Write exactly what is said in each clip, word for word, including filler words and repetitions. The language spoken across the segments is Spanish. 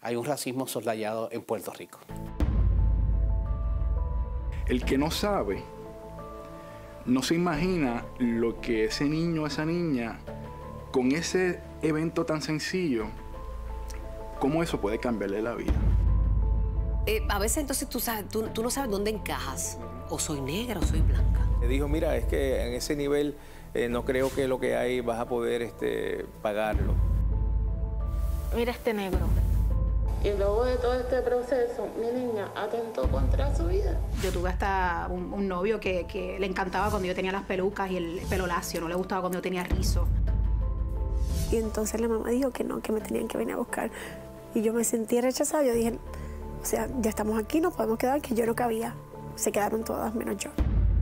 hay un racismo soslayado en Puerto Rico. El que no sabe, no se imagina lo que ese niño o esa niña, con ese evento tan sencillo, cómo eso puede cambiarle la vida. Eh, a veces entonces tú, sabes, tú, tú no sabes dónde encajas. O soy negra o soy blanca. Me dijo, mira, es que en ese nivel eh, no creo que lo que hay vas a poder este, pagarlo. Mira este negro. Y luego de todo este proceso, mi niña atentó contra su vida. Yo tuve hasta un, un novio que, que le encantaba cuando yo tenía las pelucas y el pelo lacio, no le gustaba cuando yo tenía rizo. Y entonces la mamá dijo que no, que me tenían que venir a buscar. Y yo me sentí rechazada, yo dije, o sea, ya estamos aquí, nos podemos quedar, que yo no cabía. Se quedaron todas menos yo.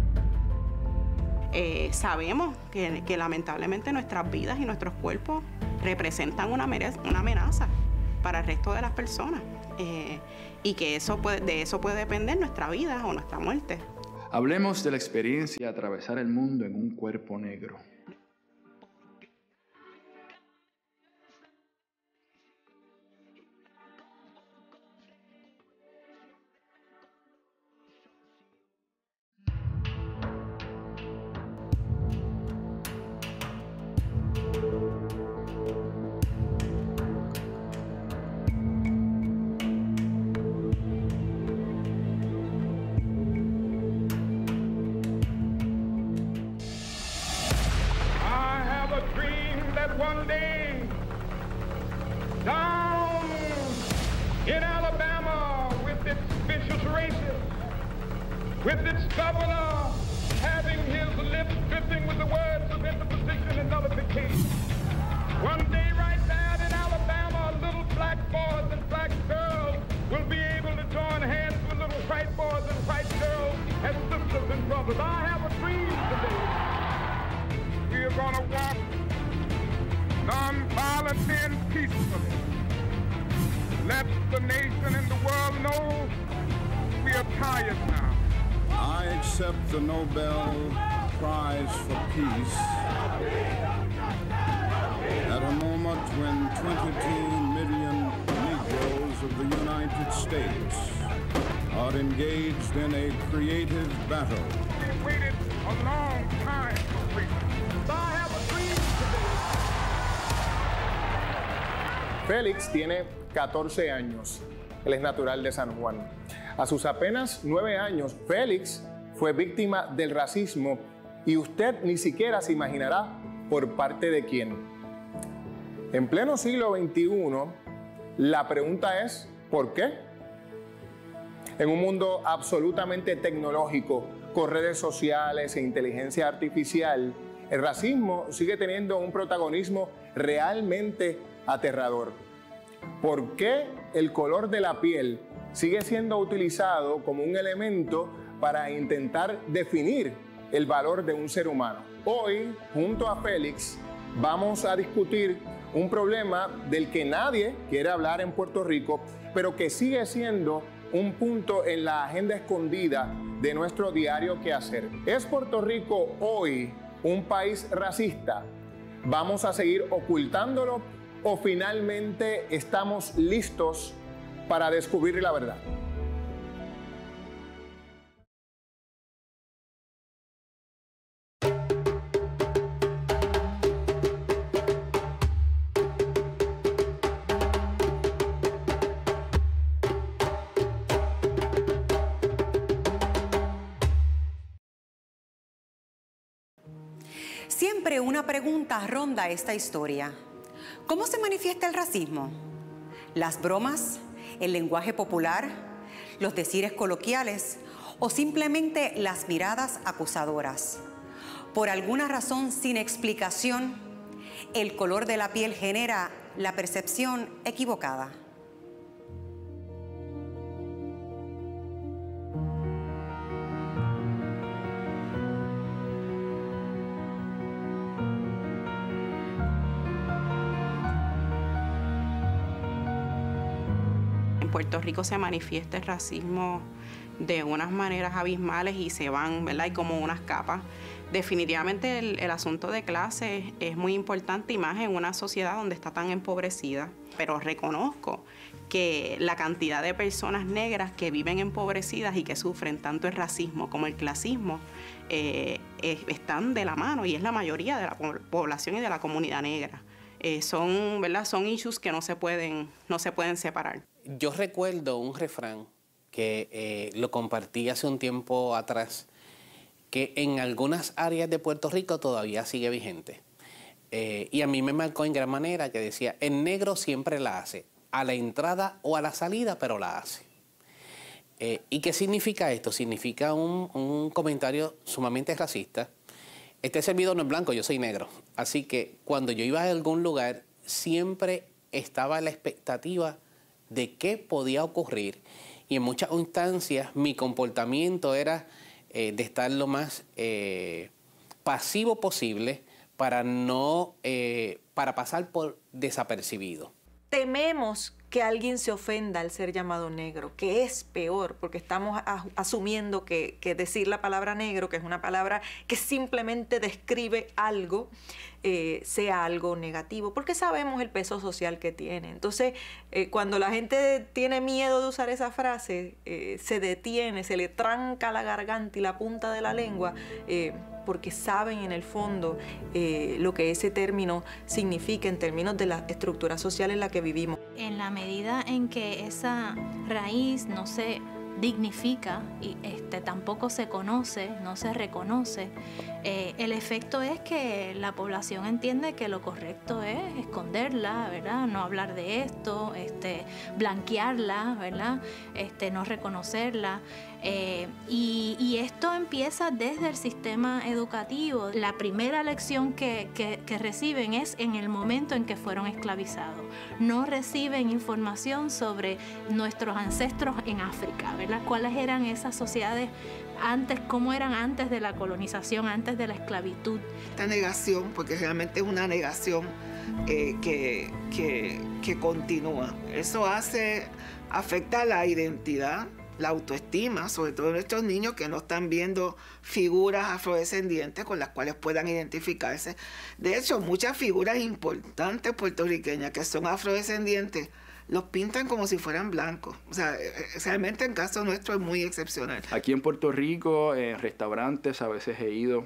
Eh, sabemos que, que lamentablemente nuestras vidas y nuestros cuerpos representan una, una amenaza para el resto de las personas eh, y que eso puede, de eso puede depender nuestra vida o nuestra muerte. Hablemos de la experiencia de atravesar el mundo en un cuerpo negro. One day, down in Alabama, with its vicious races, with its governor having his lips dripping with the words of interposition and nullification. One day right there in Alabama, little black boys and black girls will be able to join hands with little white boys and white girls as sisters and brothers. I have a dream today. We are going to walk non-violently and peacefully. Let the nation and the world know we are tired now. I accept the Nobel Prize for Peace at a moment when twenty-two million Negroes of the United States are engaged in a creative battle. We waited a long time for freedom. I have a dream today. Félix tiene catorce años. Él es natural de San Juan. A sus apenas nueve años, Félix fue víctima del racismo y usted ni siquiera se imaginará por parte de quién. En pleno siglo veintiuno, la pregunta es, ¿por qué? En un mundo absolutamente tecnológico, con redes sociales e inteligencia artificial, el racismo sigue teniendo un protagonismo realmente aterrador. ¿Por qué el color de la piel sigue siendo utilizado como un elemento para intentar definir el valor de un ser humano? Hoy, junto a Félix, vamos a discutir un problema del que nadie quiere hablar en Puerto Rico, pero que sigue siendo un punto en la agenda escondida de nuestro diario quehacer. ¿Es Puerto Rico hoy un país racista? ¿Vamos a seguir ocultándolo o finalmente estamos listos para descubrir la verdad? Siempre una pregunta ronda esta historia. ¿Cómo se manifiesta el racismo? ¿Las bromas? ¿El lenguaje popular? ¿Los decires coloquiales? ¿O simplemente las miradas acusadoras? Por alguna razón sin explicación, el color de la piel genera la percepción equivocada. En Puerto Rico se manifiesta el racismo de unas maneras abismales y se van, ¿verdad? Hay como unas capas. Definitivamente el, el asunto de clase es muy importante y más en una sociedad donde está tan empobrecida, pero reconozco que la cantidad de personas negras que viven empobrecidas y que sufren tanto el racismo como el clasismo eh, es, están de la mano y es la mayoría de la población y de la comunidad negra. Eh, son, ¿verdad? Son issues que no se pueden, no se pueden separar. Yo recuerdo un refrán que eh, lo compartí hace un tiempo atrás, que en algunas áreas de Puerto Rico todavía sigue vigente. Eh, y a mí me marcó en gran manera que decía, el negro siempre la hace, a la entrada o a la salida, pero la hace. Eh, ¿Y qué significa esto? Significa un, un comentario sumamente racista. Este servidor no es blanco, yo soy negro. Así que cuando yo iba a algún lugar, siempre estaba la expectativa de qué podía ocurrir. Y en muchas instancias mi comportamiento era eh, de estar lo más eh, pasivo posible para, no, eh, para pasar por desapercibido. Tememos que alguien se ofenda al ser llamado negro, que es peor, porque estamos a, asumiendo que, que decir la palabra negro, que es una palabra que simplemente describe algo, eh, sea algo negativo, porque sabemos el peso social que tiene. Entonces, eh, cuando la gente tiene miedo de usar esa frase, eh, se detiene, se le tranca la garganta y la punta de la lengua, eh, porque saben en el fondo eh, lo que ese término significa en términos de la estructura social en la que vivimos. En la medida en que esa raíz no se dignifica y este, tampoco se conoce, no se reconoce, eh, el efecto es que la población entiende que lo correcto es esconderla, ¿verdad? No hablar de esto, este, blanquearla, ¿verdad? Este, no reconocerla. Eh, y, y esto empieza desde el sistema educativo. La primera lección que, que, que reciben es en el momento en que fueron esclavizados. No reciben información sobre nuestros ancestros en África, ¿verdad? ¿Cuáles eran esas sociedades antes, cómo eran antes de la colonización, antes de la esclavitud? Esta negación, porque realmente es una negación eh, que, que, que continúa. Eso hace, afecta la identidad, la autoestima, sobre todo de nuestros niños que no están viendo figuras afrodescendientes con las cuales puedan identificarse. De hecho, muchas figuras importantes puertorriqueñas que son afrodescendientes los pintan como si fueran blancos. O sea, realmente en caso nuestro es muy excepcional. Aquí en Puerto Rico, en restaurantes, a veces he ido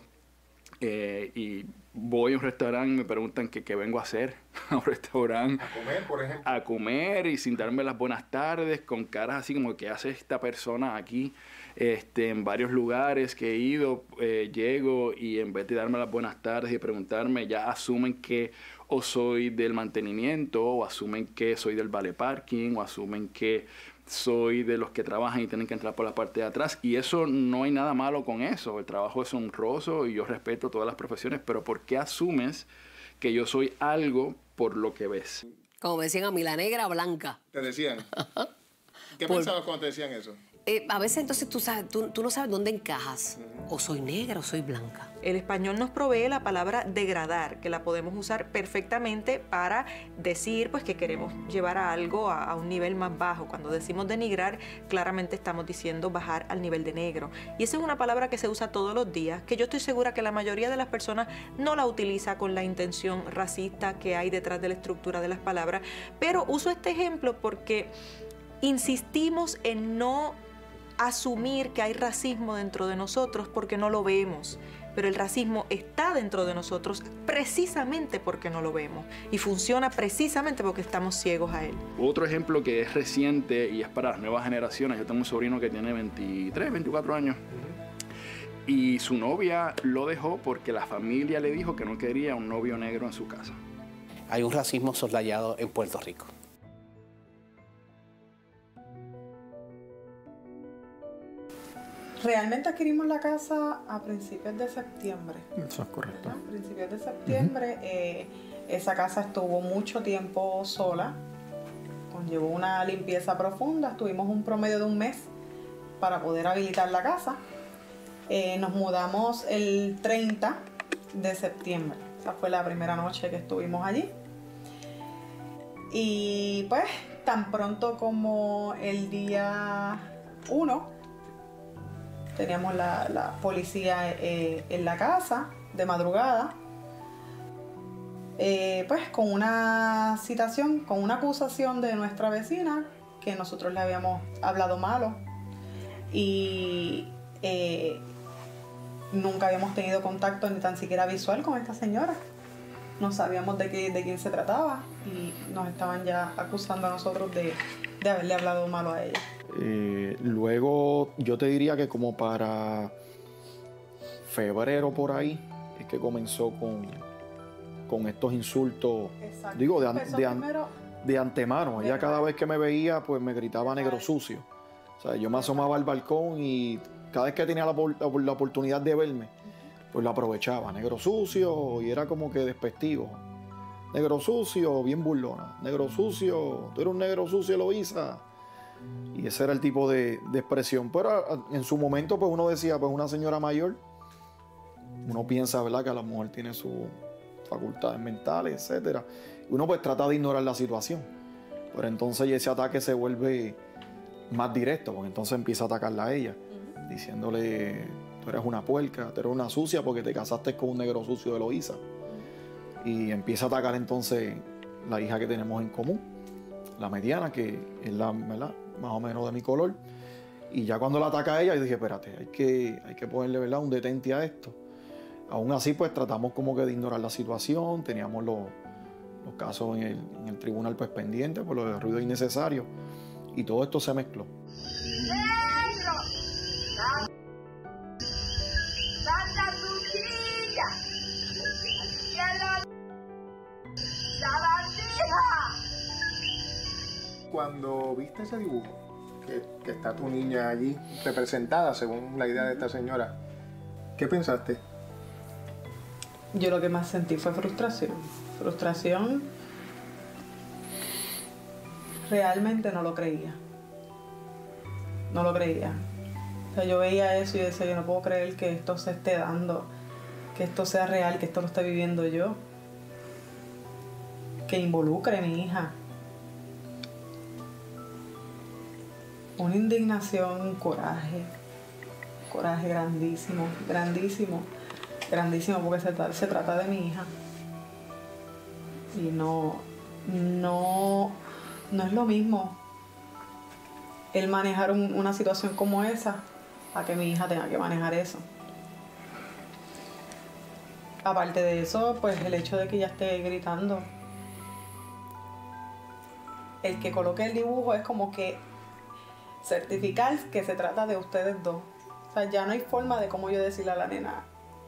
eh, y voy a un restaurante y me preguntan que qué vengo a hacer a un restaurante. A comer, por ejemplo. A comer y sin darme las buenas tardes, con caras así como que hace esta persona aquí. Este, en varios lugares que he ido, eh, llego y en vez de darme las buenas tardes y preguntarme, ya asumen que o soy del mantenimiento, o asumen que soy del valet parking, o asumen que soy de los que trabajan y tienen que entrar por la parte de atrás. Y eso no hay nada malo con eso. El trabajo es honroso y yo respeto todas las profesiones, pero ¿por qué asumes que yo soy algo por lo que ves? Como me decían a mí, la negra blanca. ¿Te decían? ¿Qué Por... pensabas cuando te decían eso? Eh, a veces entonces tú, sabes, tú, tú no sabes dónde encajas. O soy negra o soy blanca. El español nos provee la palabra degradar, que la podemos usar perfectamente para decir pues, que queremos llevar a algo a, a un nivel más bajo. Cuando decimos denigrar, claramente estamos diciendo bajar al nivel de negro. Y esa es una palabra que se usa todos los días, que yo estoy segura que la mayoría de las personas no la utiliza con la intención racista que hay detrás de la estructura de las palabras. Pero uso este ejemplo porque insistimos en no asumir que hay racismo dentro de nosotros porque no lo vemos, pero el racismo está dentro de nosotros precisamente porque no lo vemos y funciona precisamente porque estamos ciegos a él. Otro ejemplo que es reciente y es para las nuevas generaciones, yo tengo un sobrino que tiene veintitrés, veinticuatro años y su novia lo dejó porque la familia le dijo que no quería un novio negro en su casa. Hay un racismo soslayado en Puerto Rico. Realmente adquirimos la casa a principios de septiembre. Eso es correcto. A principios de septiembre. Uh-huh. eh, esa casa estuvo mucho tiempo sola. Conllevó una limpieza profunda. Estuvimos un promedio de un mes para poder habilitar la casa. Eh, nos mudamos el treinta de septiembre. Esa fue la primera noche que estuvimos allí. Y pues, tan pronto como el día uno, teníamos la, la policía eh, en la casa de madrugada, eh, pues con una citación, con una acusación de nuestra vecina que nosotros le habíamos hablado malo y eh, nunca habíamos tenido contacto ni tan siquiera visual con esta señora. No sabíamos de, qué, de quién se trataba y nos estaban ya acusando a nosotros de, de haberle hablado malo a ella. Eh, luego yo te diría que como para febrero por ahí es que comenzó con, con estos insultos. Exacto. Digo, de, an, de, an, de antemano. Ella cada vez que me veía pues me gritaba negro sucio. O sea, yo me asomaba al balcón y cada vez que tenía la, la, la oportunidad de verme, pues lo aprovechaba. Negro sucio, y era como que despectivo. Negro sucio, bien burlona. Negro sucio, tú eres un negro sucio, Eloísa. Y ese era el tipo de, de expresión. Pero en su momento, pues uno decía, pues una señora mayor, uno piensa, ¿verdad?, que la mujer tiene sus facultades mentales, etcétera. Y uno pues trata de ignorar la situación. Pero entonces ese ataque se vuelve más directo, porque entonces empieza a atacarla a ella, uh-huh. diciéndole, tú eres una puerca, tú eres una sucia porque te casaste con un negro sucio de Eloísa. Uh-huh. Y empieza a atacar entonces la hija que tenemos en común, la mediana, que es la, ¿verdad?, más o menos de mi color. Y ya cuando la ataca a ella, yo dije, espérate, hay que, hay que ponerle, ¿verdad?, un detente a esto. Aún así, pues tratamos como que de ignorar la situación, teníamos los, los casos en el, en el tribunal pues pendientes por lo de ruido innecesario. Y todo esto se mezcló. Cuando viste ese dibujo, que, que está tu niña allí representada según la idea de esta señora, ¿qué pensaste? Yo lo que más sentí fue frustración. Frustración. Realmente no lo creía. No lo creía. O sea, yo veía eso y decía, yo no puedo creer que esto se esté dando, que esto sea real, que esto lo esté viviendo yo. Que involucre a mi hija. Una indignación, un coraje. Coraje grandísimo, grandísimo, grandísimo, porque se, tra- se trata de mi hija. Y no, no, no es lo mismo el manejar un, una situación como esa a que mi hija tenga que manejar eso. Aparte de eso, pues el hecho de que ella esté gritando. El que coloque el dibujo es como que certificar que se trata de ustedes dos. O sea, ya no hay forma de cómo yo decirle a la nena,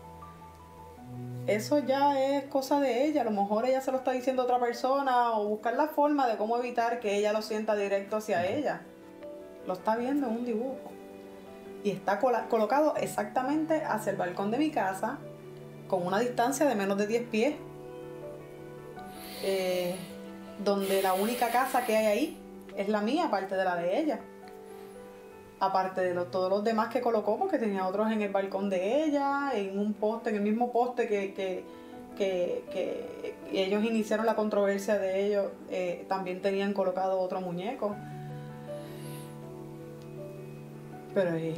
eso ya es cosa de ella. A lo mejor ella se lo está diciendo a otra persona, o buscar la forma de cómo evitar que ella lo sienta directo hacia ella. Lo está viendo en un dibujo. Y está col- colocado exactamente hacia el balcón de mi casa, con una distancia de menos de diez pies. Eh, donde la única casa que hay ahí es la mía, aparte de la de ella. Aparte de lo, todos los demás que colocó, porque tenía otros en el balcón de ella, en un poste, en el mismo poste que, que, que, que ellos iniciaron la controversia de ellos, eh, también tenían colocado otro muñeco. Pero es,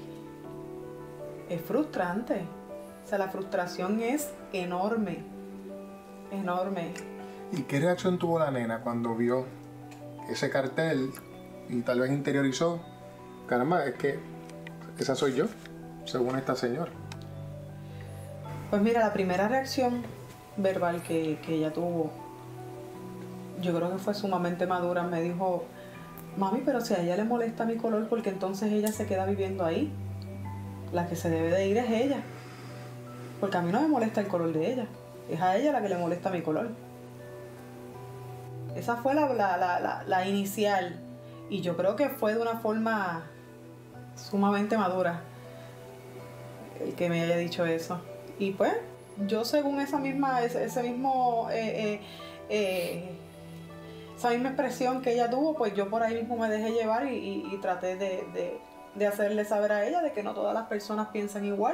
es frustrante. O sea, la frustración es enorme, enorme. ¿Y qué reacción tuvo la nena cuando vio ese cartel y tal vez interiorizó, caramba, es que esa soy yo, según esta señora? Pues mira, la primera reacción verbal que, que ella tuvo, yo creo que fue sumamente madura. Me dijo, mami, pero si a ella le molesta mi color, porque entonces ella se queda viviendo ahí. La que se debe de ir es ella. Porque a mí no me molesta el color de ella. Es a ella la que le molesta mi color. Esa fue la, la, la, la, la inicial. Y yo creo que fue de una forma sumamente madura el que me haya dicho eso. Y pues, yo según esa misma, ese, ese mismo, eh, eh, eh, esa misma expresión que ella tuvo, pues yo por ahí mismo me dejé llevar y, y, y traté de, de, de hacerle saber a ella de que no todas las personas piensan igual.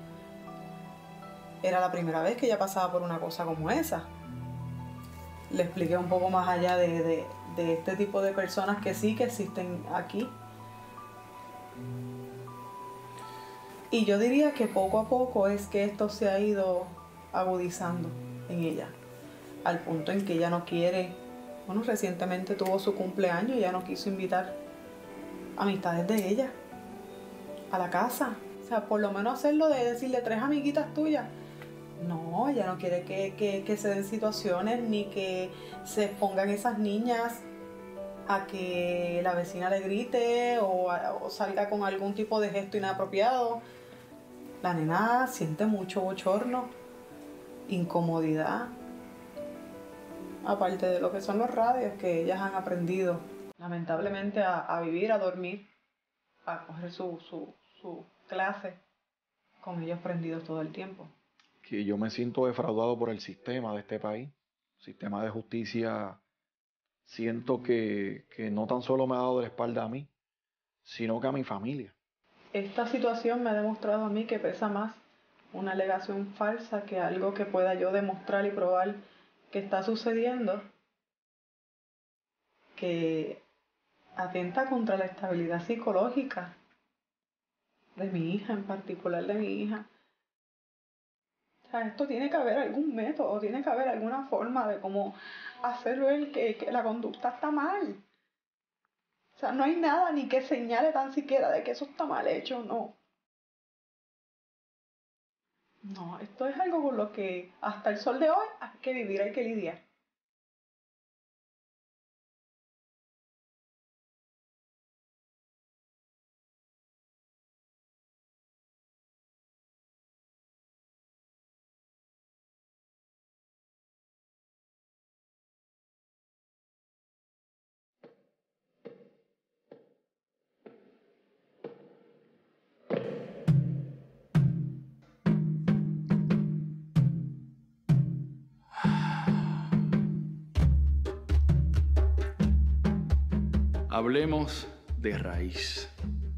Era la primera vez que ella pasaba por una cosa como esa. Le expliqué un poco más allá de, de, de este tipo de personas que sí que existen aquí. Y yo diría que poco a poco es que esto se ha ido agudizando en ella, al punto en que ella no quiere, bueno, recientemente tuvo su cumpleaños y ella no quiso invitar amistades de ella a la casa. O sea, por lo menos hacerlo de decirle tres amiguitas tuyas. No, ella no quiere que, que, que se den situaciones ni que se pongan esas niñas a que la vecina le grite o, a, o salga con algún tipo de gesto inapropiado. La nena siente mucho bochorno, incomodidad, aparte de lo que son los radios que ellas han aprendido lamentablemente a, a vivir, a dormir, a coger su, su, su clase con ellos prendidos todo el tiempo. Que yo me siento defraudado por el sistema de este país, sistema de justicia. Siento que, que no tan solo me ha dado de la espalda a mí, sino que a mi familia. Esta situación me ha demostrado a mí que pesa más una alegación falsa que algo que pueda yo demostrar y probar que está sucediendo, que atenta contra la estabilidad psicológica de mi hija, en particular de mi hija. O sea, esto tiene que haber algún método, tiene que haber alguna forma de cómo hacer ver que, que la conducta está mal. O sea, no hay nada ni que señale tan siquiera de que eso está mal hecho, no. No, esto es algo con lo que hasta el sol de hoy hay que vivir, hay que lidiar. Hablemos de raíz.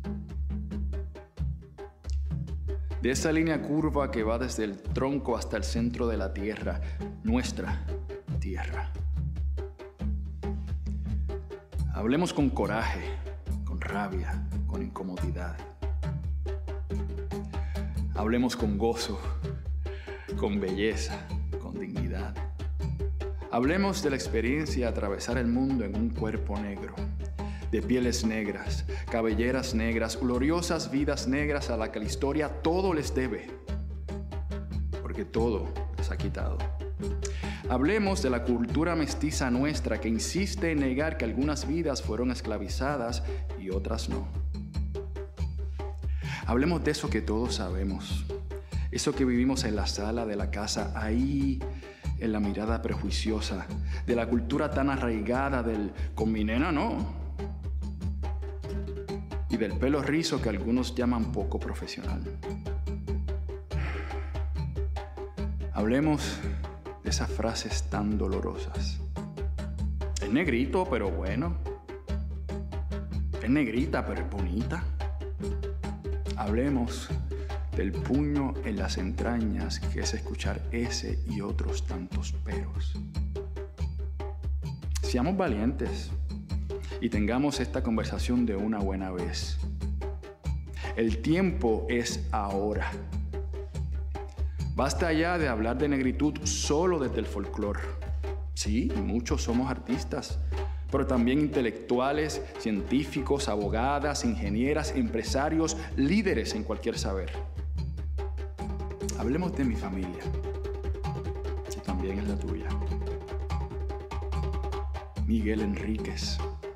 De esa línea curva que va desde el tronco hasta el centro de la tierra, nuestra tierra. Hablemos con coraje, con rabia, con incomodidad. Hablemos con gozo, con belleza, con dignidad. Hablemos de la experiencia de atravesar el mundo en un cuerpo negro, de pieles negras, cabelleras negras, gloriosas vidas negras a la que la historia todo les debe, porque todo les ha quitado. Hablemos de la cultura mestiza nuestra que insiste en negar que algunas vidas fueron esclavizadas y otras no. Hablemos de eso que todos sabemos, eso que vivimos en la sala de la casa, ahí en la mirada prejuiciosa, de la cultura tan arraigada del con mi nena no, y del pelo rizo que algunos llaman poco profesional. Hablemos de esas frases tan dolorosas. Es negrito, pero bueno. Es negrita, pero es bonita. Hablemos del puño en las entrañas, que es escuchar ese y otros tantos peros. Seamos valientes y tengamos esta conversación de una buena vez. El tiempo es ahora. Basta ya de hablar de negritud solo desde el folclore. Sí, muchos somos artistas, pero también intelectuales, científicos, abogadas, ingenieras, empresarios, líderes en cualquier saber. Hablemos de mi familia, que también es la tuya. Miguel Enríquez,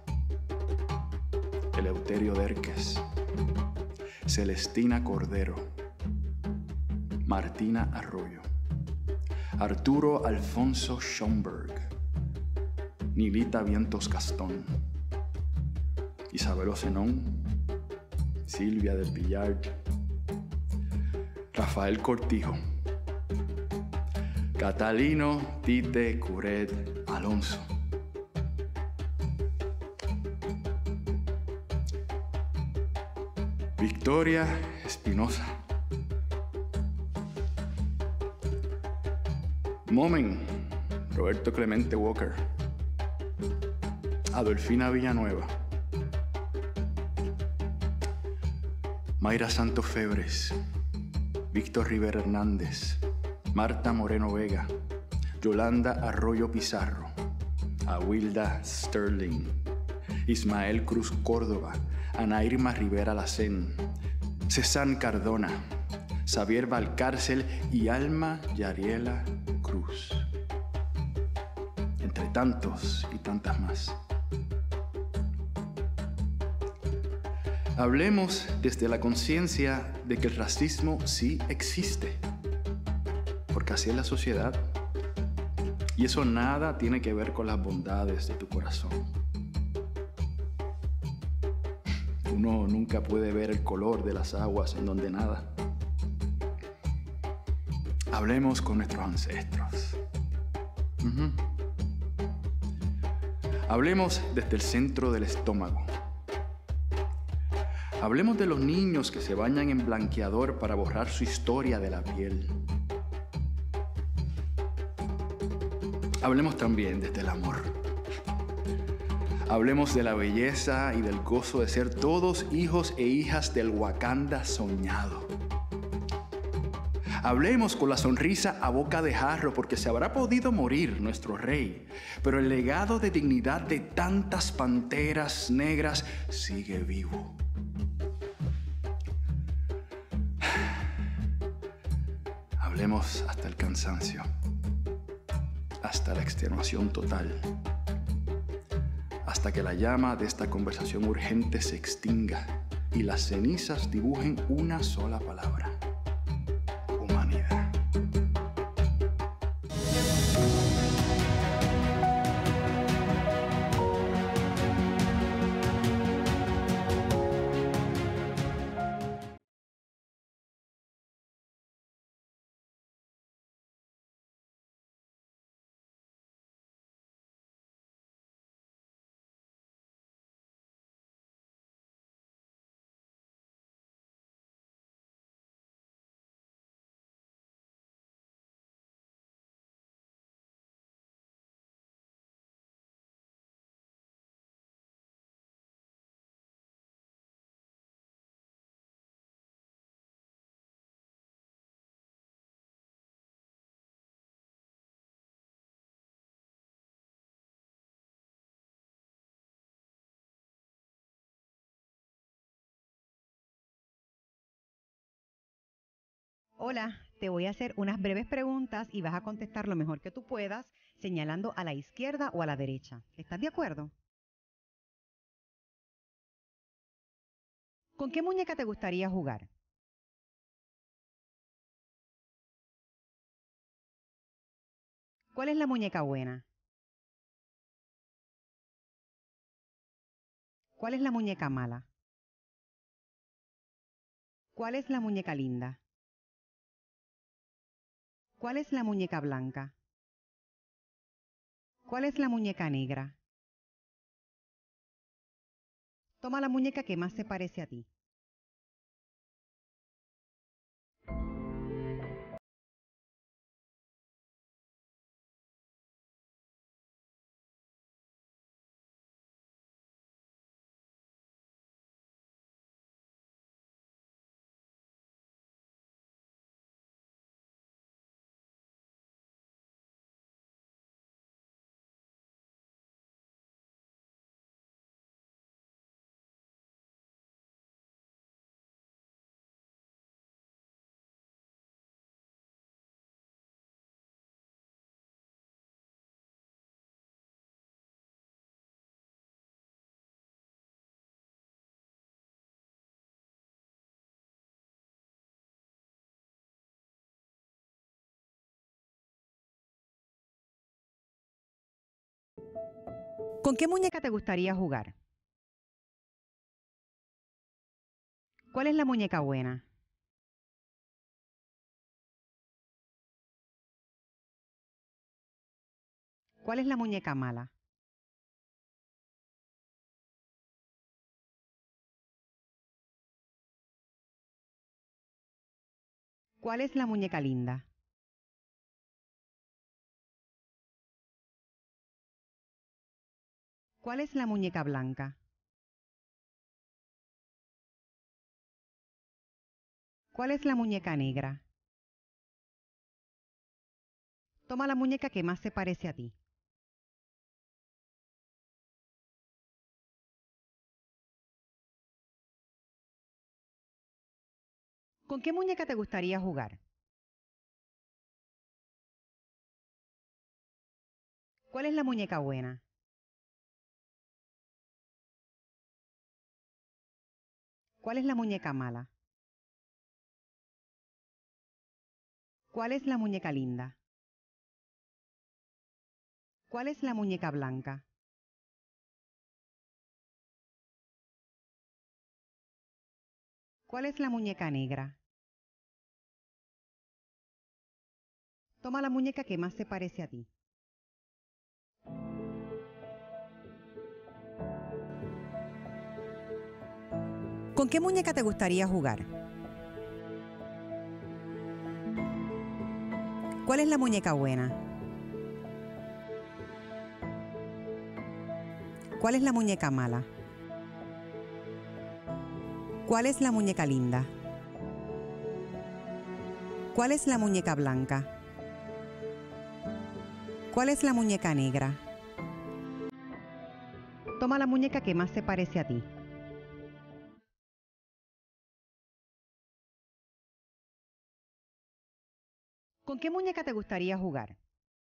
Eleuterio Dérquez, Celestina Cordero, Martina Arroyo, Arturo Alfonso Schomburg, Nilita Vientos Gastón, Isabel Ocenón, Silvia del Villar, Rafael Cortijo, Catalino Tite Curet Alonso, Victoria Espinosa, Momen Roberto Clemente Walker, Adolfina Villanueva, Mayra Santos Febres, Víctor Rivera Hernández, Marta Moreno Vega, Yolanda Arroyo Pizarro, Awilda Sterling, Ismael Cruz Córdoba, Ana Irma Rivera Lacén, César Cardona, Xavier Valcárcel y Alma Yariela Cruz. Entre tantos y tantas más. Hablemos desde la conciencia de que el racismo sí existe, porque así es la sociedad. Y eso nada tiene que ver con las bondades de tu corazón. Uno nunca puede ver el color de las aguas en donde nada. Hablemos con nuestros ancestros. Uh-huh. Hablemos desde el centro del estómago. Hablemos de los niños que se bañan en blanqueador para borrar su historia de la piel. Hablemos también desde el amor. Hablemos de la belleza y del gozo de ser todos hijos e hijas del Wakanda soñado. Hablemos con la sonrisa a boca de jarro, porque se habrá podido morir nuestro rey, pero el legado de dignidad de tantas panteras negras sigue vivo. Hablemos hasta el cansancio, hasta la extenuación total, hasta que la llama de esta conversación urgente se extinga y las cenizas dibujen una sola palabra: humanidad. Hola, te voy a hacer unas breves preguntas y vas a contestar lo mejor que tú puedas, señalando a la izquierda o a la derecha. ¿Estás de acuerdo? ¿Con qué muñeca te gustaría jugar? ¿Cuál es la muñeca buena? ¿Cuál es la muñeca mala? ¿Cuál es la muñeca linda? ¿Cuál es la muñeca blanca? ¿Cuál es la muñeca negra? Toma la muñeca que más se parece a ti. ¿Con qué muñeca te gustaría jugar? ¿Cuál es la muñeca buena? ¿Cuál es la muñeca mala? ¿Cuál es la muñeca linda? ¿Cuál es la muñeca blanca? ¿Cuál es la muñeca negra? Toma la muñeca que más se parece a ti. ¿Con qué muñeca te gustaría jugar? ¿Cuál es la muñeca buena? ¿Cuál es la muñeca mala? ¿Cuál es la muñeca linda? ¿Cuál es la muñeca blanca? ¿Cuál es la muñeca negra? Toma la muñeca que más se parece a ti. ¿Con qué muñeca te gustaría jugar? ¿Cuál es la muñeca buena? ¿Cuál es la muñeca mala? ¿Cuál es la muñeca linda? ¿Cuál es la muñeca blanca? ¿Cuál es la muñeca negra? Toma la muñeca que más se parece a ti. ¿Con qué muñeca te gustaría jugar?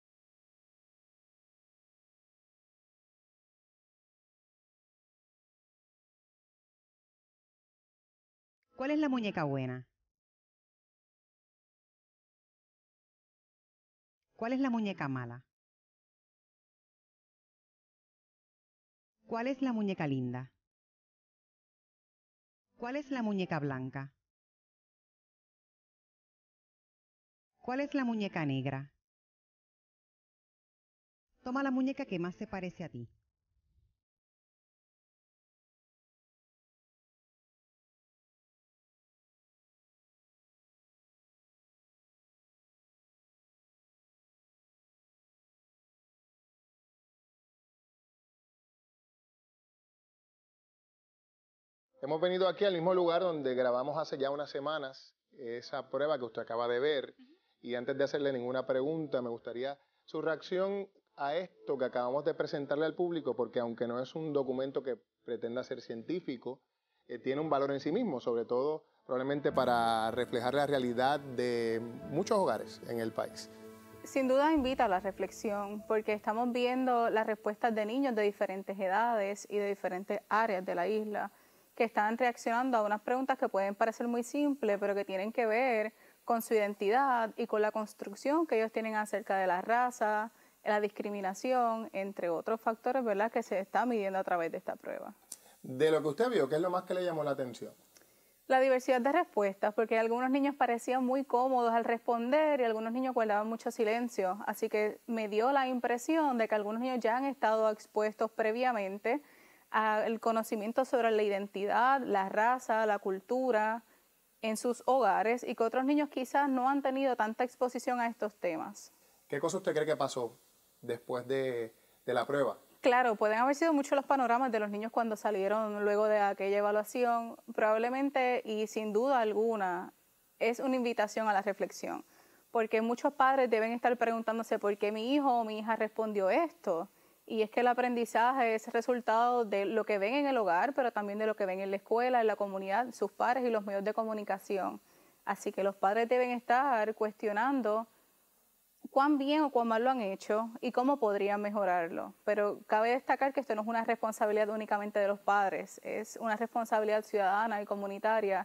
¿Cuál es la muñeca buena? ¿Cuál es la muñeca mala? ¿Cuál es la muñeca linda? ¿Cuál es la muñeca blanca? ¿Cuál es la muñeca negra? Toma la muñeca que más se parece a ti. Hemos venido aquí al mismo lugar donde grabamos hace ya unas semanas esa prueba que usted acaba de ver. Y antes de hacerle ninguna pregunta, me gustaría su reacción a esto que acabamos de presentarle al público, porque aunque no es un documento que pretenda ser científico, eh, tiene un valor en sí mismo, sobre todo probablemente para reflejar la realidad de muchos hogares en el país. Sin duda invita a la reflexión, porque estamos viendo las respuestas de niños de diferentes edades y de diferentes áreas de la isla, que están reaccionando a unas preguntas que pueden parecer muy simples, pero que tienen que ver con su identidad y con la construcción que ellos tienen acerca de la raza, la discriminación, entre otros factores, ¿verdad?, que se están midiendo a través de esta prueba. De lo que usted vio, ¿qué es lo más que le llamó la atención? La diversidad de respuestas, porque algunos niños parecían muy cómodos al responder y algunos niños guardaban mucho silencio, así que me dio la impresión de que algunos niños ya han estado expuestos previamente al conocimiento sobre la identidad, la raza, la cultura en sus hogares y que otros niños quizás no han tenido tanta exposición a estos temas. ¿Qué cosa usted cree que pasó después de, de la prueba? Claro, pueden haber sido muchos los panoramas de los niños cuando salieron luego de aquella evaluación. Probablemente y sin duda alguna es una invitación a la reflexión, porque muchos padres deben estar preguntándose por qué mi hijo o mi hija respondió esto. Y es que el aprendizaje es resultado de lo que ven en el hogar, pero también de lo que ven en la escuela, en la comunidad, sus pares y los medios de comunicación. Así que los padres deben estar cuestionando cuán bien o cuán mal lo han hecho y cómo podrían mejorarlo. Pero cabe destacar que esto no es una responsabilidad únicamente de los padres, es una responsabilidad ciudadana y comunitaria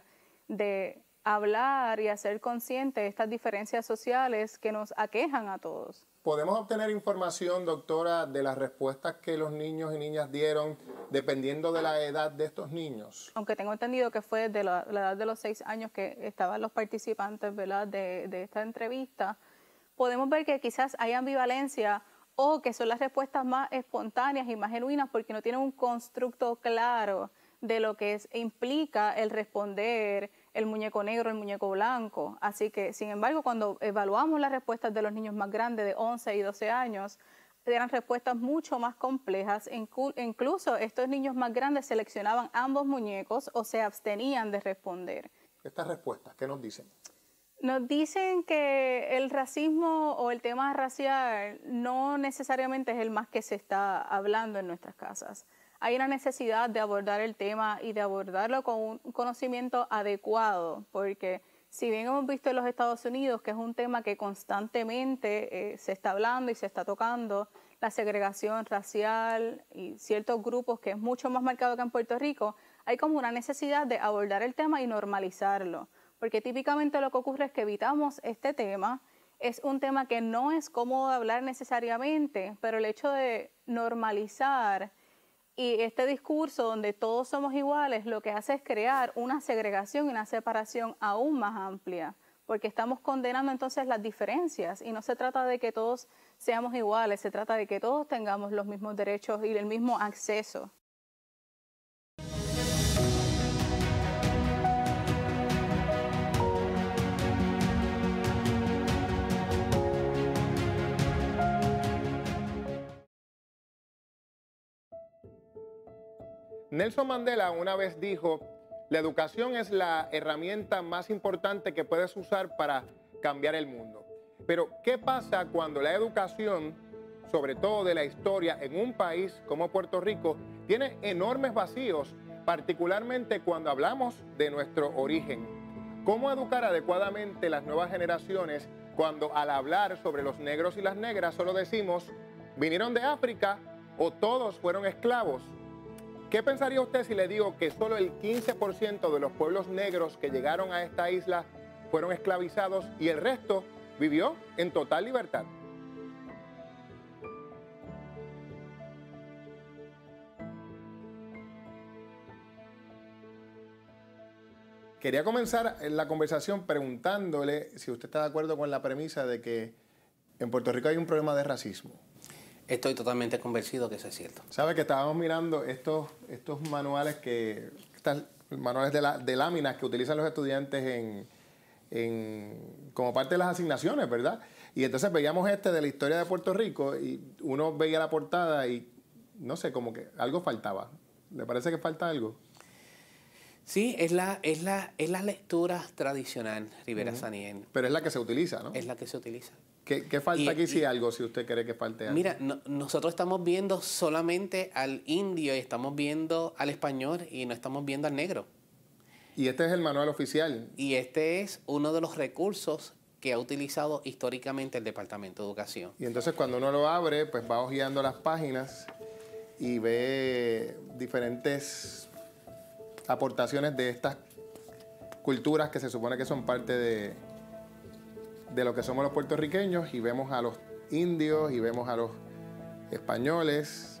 de hablar y hacer consciente de estas diferencias sociales que nos aquejan a todos. ¿Podemos obtener información, doctora, de las respuestas que los niños y niñas dieron dependiendo de la edad de estos niños? Aunque tengo entendido que fue de la, la edad de los seis años que estaban los participantes, ¿verdad?, de, de esta entrevista, podemos ver que quizás hay ambivalencia o que son las respuestas más espontáneas y más genuinas porque no tienen un constructo claro de lo que es, implica el responder el muñeco negro, el muñeco blanco. Así que, sin embargo, cuando evaluamos las respuestas de los niños más grandes de once y doce años, eran respuestas mucho más complejas. Incluso estos niños más grandes seleccionaban ambos muñecos o se abstenían de responder. estas respuestas? ¿Qué nos dicen? Nos dicen que el racismo o el tema racial no necesariamente es el más que se está hablando en nuestras casas. Hay una necesidad de abordar el tema y de abordarlo con un conocimiento adecuado, porque si bien hemos visto en los Estados Unidos que es un tema que constantemente eh, se está hablando y se está tocando, la segregación racial y ciertos grupos que es mucho más marcado que en Puerto Rico, hay como una necesidad de abordar el tema y normalizarlo. Porque típicamente lo que ocurre es que evitamos este tema, es un tema que no es cómodo de hablar necesariamente, pero el hecho de normalizar y este discurso donde todos somos iguales, lo que hace es crear una segregación y una separación aún más amplia, porque estamos condenando entonces las diferencias y no se trata de que todos seamos iguales, se trata de que todos tengamos los mismos derechos y el mismo acceso. Nelson Mandela una vez dijo, la educación es la herramienta más importante que puedes usar para cambiar el mundo. Pero, ¿qué pasa cuando la educación, sobre todo de la historia, en un país como Puerto Rico, tiene enormes vacíos, particularmente cuando hablamos de nuestro origen? ¿Cómo educar adecuadamente las nuevas generaciones cuando al hablar sobre los negros y las negras solo decimos, vinieron de África o todos fueron esclavos? ¿Qué pensaría usted si le digo que solo el quince por ciento de los pueblos negros que llegaron a esta isla fueron esclavizados y el resto vivió en total libertad? Quería comenzar la conversación preguntándole si usted está de acuerdo con la premisa de que en Puerto Rico hay un problema de racismo. Estoy totalmente convencido que eso es cierto. Sabe que estábamos mirando estos, estos manuales que estas manuales de, la, de láminas que utilizan los estudiantes en, en, como parte de las asignaciones, ¿verdad? Y entonces veíamos este de la historia de Puerto Rico y uno veía la portada y no sé, como que algo faltaba. ¿Le parece que falta algo? Sí, es la, es la, es la lectura tradicional, Rivera Uh-huh. Saniel. Pero es la que se utiliza, ¿no? Es la que se utiliza. ¿Qué, qué falta Y- aquí si y- algo, si usted cree que falte algo? Mira, no- nosotros estamos viendo solamente al indio y estamos viendo al español y no estamos viendo al negro. Y este es el manual oficial. Y este es uno de los recursos que ha utilizado históricamente el Departamento de Educación. Y entonces cuando uno lo abre, pues va hojeando las páginas y ve diferentes aportaciones de estas culturas que se supone que son parte de, de lo que somos los puertorriqueños, y vemos a los indios y vemos a los españoles.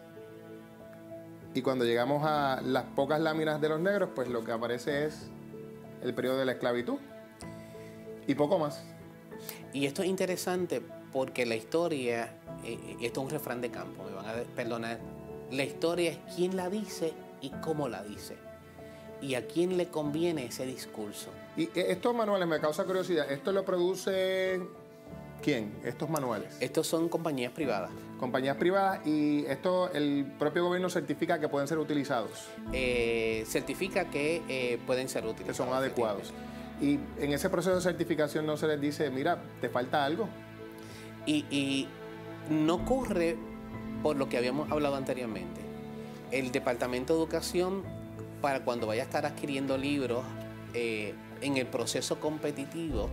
Y cuando llegamos a las pocas láminas de los negros, pues lo que aparece es el periodo de la esclavitud y poco más. Y esto es interesante porque la historia, eh, y esto es un refrán de campo, me van a perdonar, la historia es quién la dice y cómo la dice. Y a quién le conviene ese discurso. Y estos manuales, me causa curiosidad, ¿esto lo produce quién? Estos manuales. Estos son compañías privadas. Compañías privadas, y esto el propio gobierno certifica que pueden ser utilizados. Eh, certifica que eh, pueden ser utilizados. Que son adecuados. Y en ese proceso de certificación no se les dice, mira, ¿te falta algo? Y, y no ocurre por lo que habíamos hablado anteriormente. El Departamento de Educación, para cuando vaya a estar adquiriendo libros eh, en el proceso competitivo,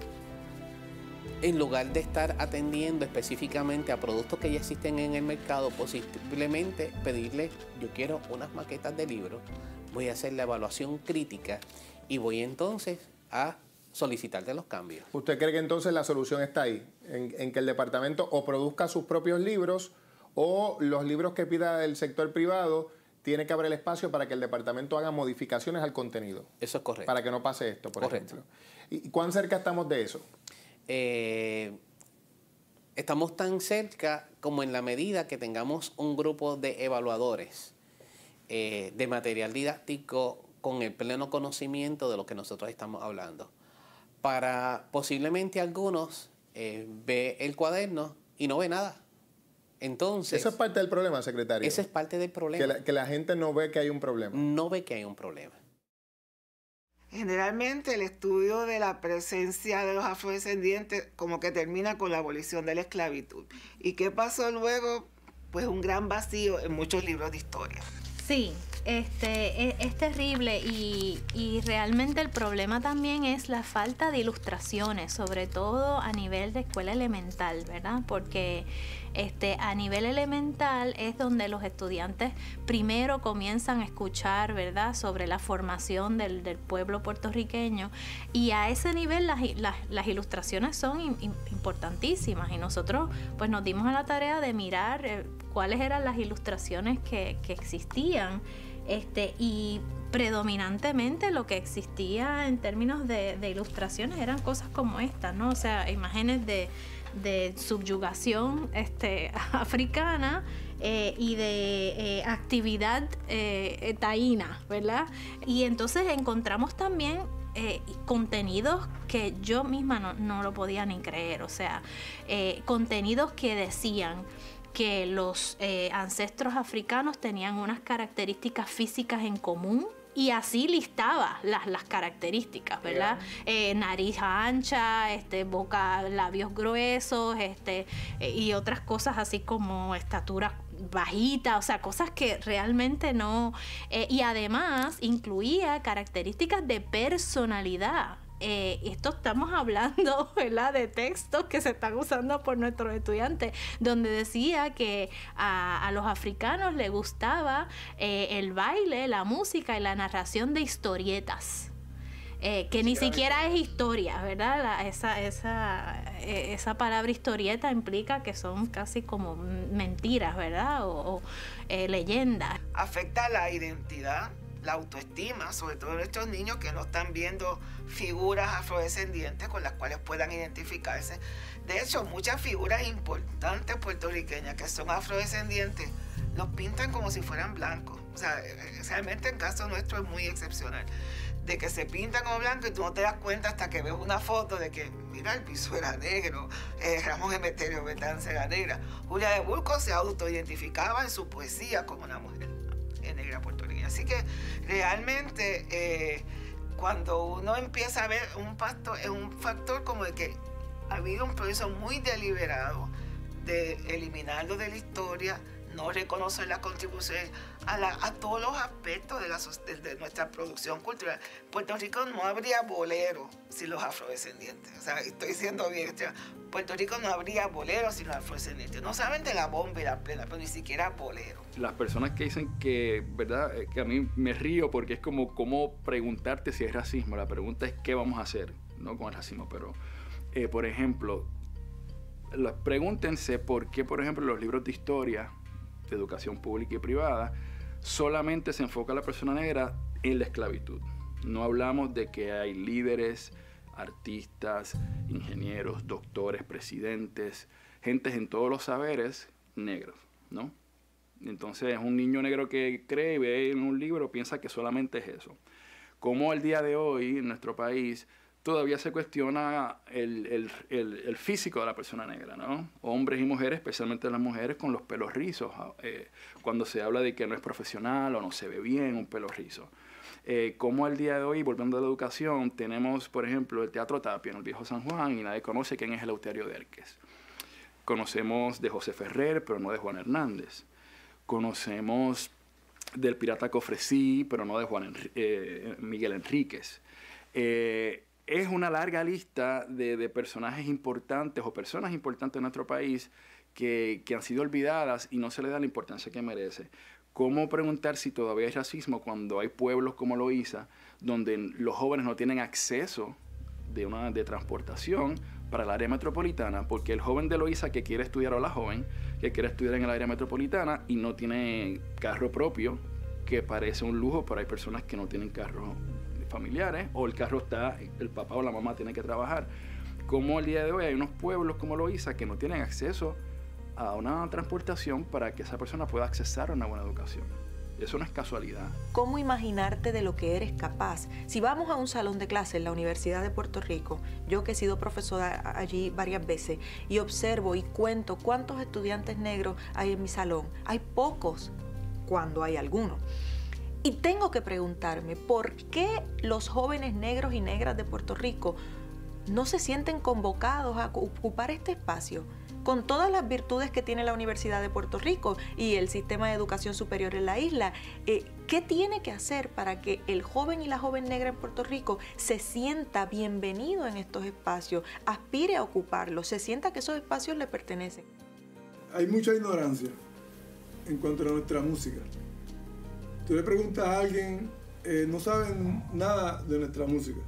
en lugar de estar atendiendo específicamente a productos que ya existen en el mercado, posiblemente pedirle, yo quiero unas maquetas de libros, voy a hacer la evaluación crítica y voy entonces a solicitarte los cambios. ¿Usted cree que entonces la solución está ahí? En, en que el departamento o produzca sus propios libros, o los libros que pida el sector privado tiene que abrir el espacio para que el departamento haga modificaciones al contenido. Eso es correcto. Para que no pase esto, por Correcto. ejemplo. ¿Y cuán cerca estamos de eso? Eh, estamos tan cerca como en la medida que tengamos un grupo de evaluadores eh, de material didáctico con el pleno conocimiento de lo que nosotros estamos hablando. Para posiblemente algunos eh, ve el cuaderno y no ve nada. Entonces, Eso es parte del problema, secretario. Ese es parte del problema. Que la, que la gente no ve que hay un problema. No ve que hay un problema. Generalmente el estudio de la presencia de los afrodescendientes como que termina con la abolición de la esclavitud. ¿Y qué pasó luego? Pues un gran vacío en muchos libros de historia. Sí, este, es, es terrible y, y realmente el problema también es la falta de ilustraciones, sobre todo a nivel de escuela elemental, ¿verdad? Porque este, a nivel elemental es donde los estudiantes primero comienzan a escuchar, ¿verdad?, sobre la formación del, del pueblo puertorriqueño, y a ese nivel las, las, las ilustraciones son in, in, importantísimas, y nosotros pues nos dimos a la tarea de mirar eh, cuáles eran las ilustraciones que, que existían. Este, y predominantemente lo que existía en términos de, de ilustraciones eran cosas como estas, ¿no? O sea, imágenes de, de subyugación este, africana eh, y de eh, actividad eh, taína, ¿verdad? Y entonces encontramos también eh, contenidos que yo misma no, no lo podía ni creer, o sea, eh, contenidos que decían que los eh, ancestros africanos tenían unas características físicas en común, y así listaba las, las características, ¿verdad? Yeah. Eh, nariz ancha, este, boca, labios gruesos, este, eh, y otras cosas así como estatura bajita, o sea, cosas que realmente no... Eh, y además incluía características de personalidad. Eh, esto estamos hablando, ¿verdad?, de textos que se están usando por nuestros estudiantes, donde decía que a, a los africanos les gustaba eh, el baile, la música y la narración de historietas. Eh, que sí, ni siquiera es historia, ¿verdad? La, esa, esa, eh, esa palabra historieta implica que son casi como mentiras, ¿verdad? O, o eh, leyendas. Afecta la identidad, la autoestima, sobre todo en estos niños que no están viendo figuras afrodescendientes con las cuales puedan identificarse. De hecho, muchas figuras importantes puertorriqueñas que son afrodescendientes los pintan como si fueran blancos. O sea, realmente en caso nuestro es muy excepcional, de que se pintan como blancos y tú no te das cuenta hasta que ves una foto de que, mira, el piso era negro, eh, Ramón Emeterio Betances era negra. Julia de Burgos se autoidentificaba en su poesía como una mujer negra puertorriqueña. Así que realmente eh, cuando uno empieza a ver un factor, es un factor como de que ha habido un proceso muy deliberado de eliminarlo de la historia, no reconocer las contribuciones a, la, a todos los aspectos de, la, de, de nuestra producción cultural. Puerto Rico no habría bolero sin los afrodescendientes. O sea, estoy diciendo bien, o sea, Puerto Rico no habría bolero sin los afrodescendientes. No saben de la bomba y la plena, pero ni siquiera bolero. Las personas que dicen que, ¿verdad?, que a mí me río porque es como, como preguntarte si es racismo. La pregunta es qué vamos a hacer, no con el racismo, pero, eh, por ejemplo, la, pregúntense por qué, por ejemplo, los libros de historia de educación pública y privada solamente se enfoca a la persona negra en la esclavitud. No hablamos de que hay líderes, artistas, ingenieros, doctores, presidentes, gentes en todos los saberes negros, ¿no? Entonces un niño negro que cree y ve en un libro piensa que solamente es eso. Como el día de hoy en nuestro país todavía se cuestiona el, el, el, el físico de la persona negra, ¿no? Hombres y mujeres, especialmente las mujeres con los pelos rizos, eh, cuando se habla de que no es profesional o no se ve bien un pelo rizo. Eh, como el día de hoy, volviendo a la educación, tenemos, por ejemplo, el Teatro Tapia en el Viejo San Juan y nadie conoce quién es Eleuterio Dérquez. Conocemos de José Ferrer, pero no de Juan Hernández. Conocemos del Pirata que ofrecí, pero no de Juan Enri- eh, Miguel Enríquez. Eh, Es una larga lista de, de personajes importantes o personas importantes en nuestro país que, que han sido olvidadas y no se le da la importancia que merece. ¿Cómo preguntar si todavía hay racismo cuando hay pueblos como Loíza, donde los jóvenes no tienen acceso de, una, de transportación para el área metropolitana? Porque el joven de Loíza que quiere estudiar, o la joven que quiere estudiar en el área metropolitana y no tiene carro propio, que parece un lujo, pero hay personas que no tienen carro familiares, o el carro está, el papá o la mamá tiene que trabajar. Como el día de hoy hay unos pueblos como Loíza que no tienen acceso a una transportación para que esa persona pueda accesar a una buena educación. Eso no es casualidad. ¿Cómo imaginarte de lo que eres capaz? Si vamos a un salón de clase en la Universidad de Puerto Rico, yo que he sido profesora allí varias veces, y observo y cuento cuántos estudiantes negros hay en mi salón, hay pocos cuando hay algunos. Y tengo que preguntarme, ¿por qué los jóvenes negros y negras de Puerto Rico no se sienten convocados a ocupar este espacio? Con todas las virtudes que tiene la Universidad de Puerto Rico y el sistema de educación superior en la isla, eh, ¿qué tiene que hacer para que el joven y la joven negra en Puerto Rico se sienta bienvenido en estos espacios, aspire a ocuparlos, se sienta que esos espacios le pertenecen? Hay mucha ignorancia en cuanto a nuestra música. Tú le preguntas a alguien, eh, no saben nada de nuestra música.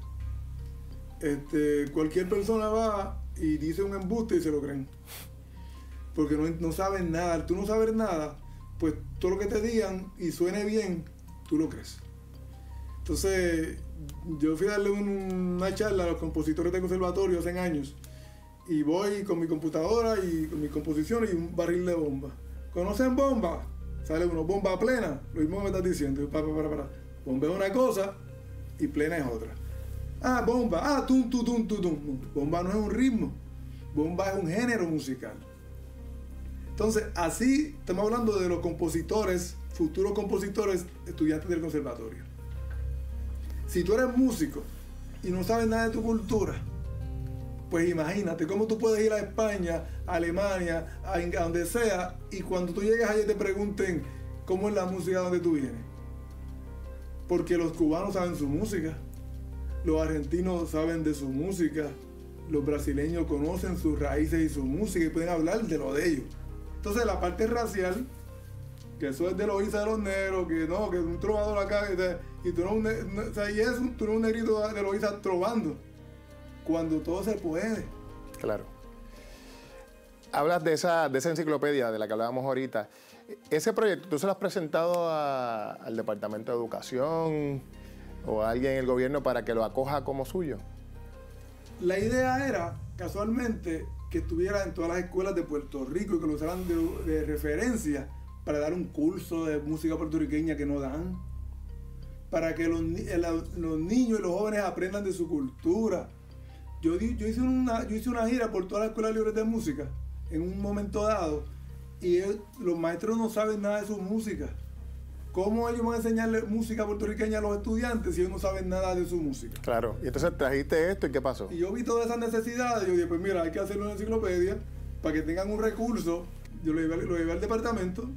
Este, cualquier persona va y dice un embuste y se lo creen. Porque no, no saben nada. Tú no sabes nada, pues todo lo que te digan y suene bien, tú lo crees. Entonces, yo fui a darle un, una charla a los compositores del conservatorio hace años. Y voy con mi computadora y con mi composición y un barril de bomba. ¿Conocen bomba? Sale uno, bomba plena. Lo mismo me estás diciendo. Para, para, para. Bomba es una cosa y plena es otra. Ah, bomba. Ah, tum, tum, tum, tum, tum. Bomba no es un ritmo. Bomba es un género musical. Entonces, así estamos hablando de los compositores, futuros compositores, estudiantes del conservatorio. Si tú eres músico y no sabes nada de tu cultura, pues imagínate cómo tú puedes ir a España, a Alemania, a, a donde sea, y cuando tú llegues allí te pregunten cómo es la música donde tú vienes. Porque los cubanos saben su música, los argentinos saben de su música, los brasileños conocen sus raíces y su música y pueden hablar de lo de ellos. Entonces la parte racial, que eso es de Loíza de los negros, que no, que es un trovador acá, y tú no, un, o sea, y es un, tú no un negrito de Loíza trovando, cuando todo se puede. Claro. Hablas de esa, de esa enciclopedia de la que hablábamos ahorita. Ese proyecto, ¿tú se lo has presentado a, al Departamento de Educación o a alguien en el gobierno para que lo acoja como suyo? La idea era, casualmente, que estuviera en todas las escuelas de Puerto Rico y que lo usaran de, de referencia para dar un curso de música puertorriqueña que no dan, para que los, los niños y los jóvenes aprendan de su cultura. Yo, yo, hice una, yo hice una gira por todas las escuelas libres de música en un momento dado y él, los maestros no saben nada de su música. ¿Cómo ellos van a enseñarle música puertorriqueña a los estudiantes si ellos no saben nada de su música? Claro, y entonces trajiste esto y ¿qué pasó? Y yo vi todas esas necesidades y yo dije, pues mira, hay que hacerlo en una enciclopedia para que tengan un recurso. Yo lo llevé, lo llevé al departamento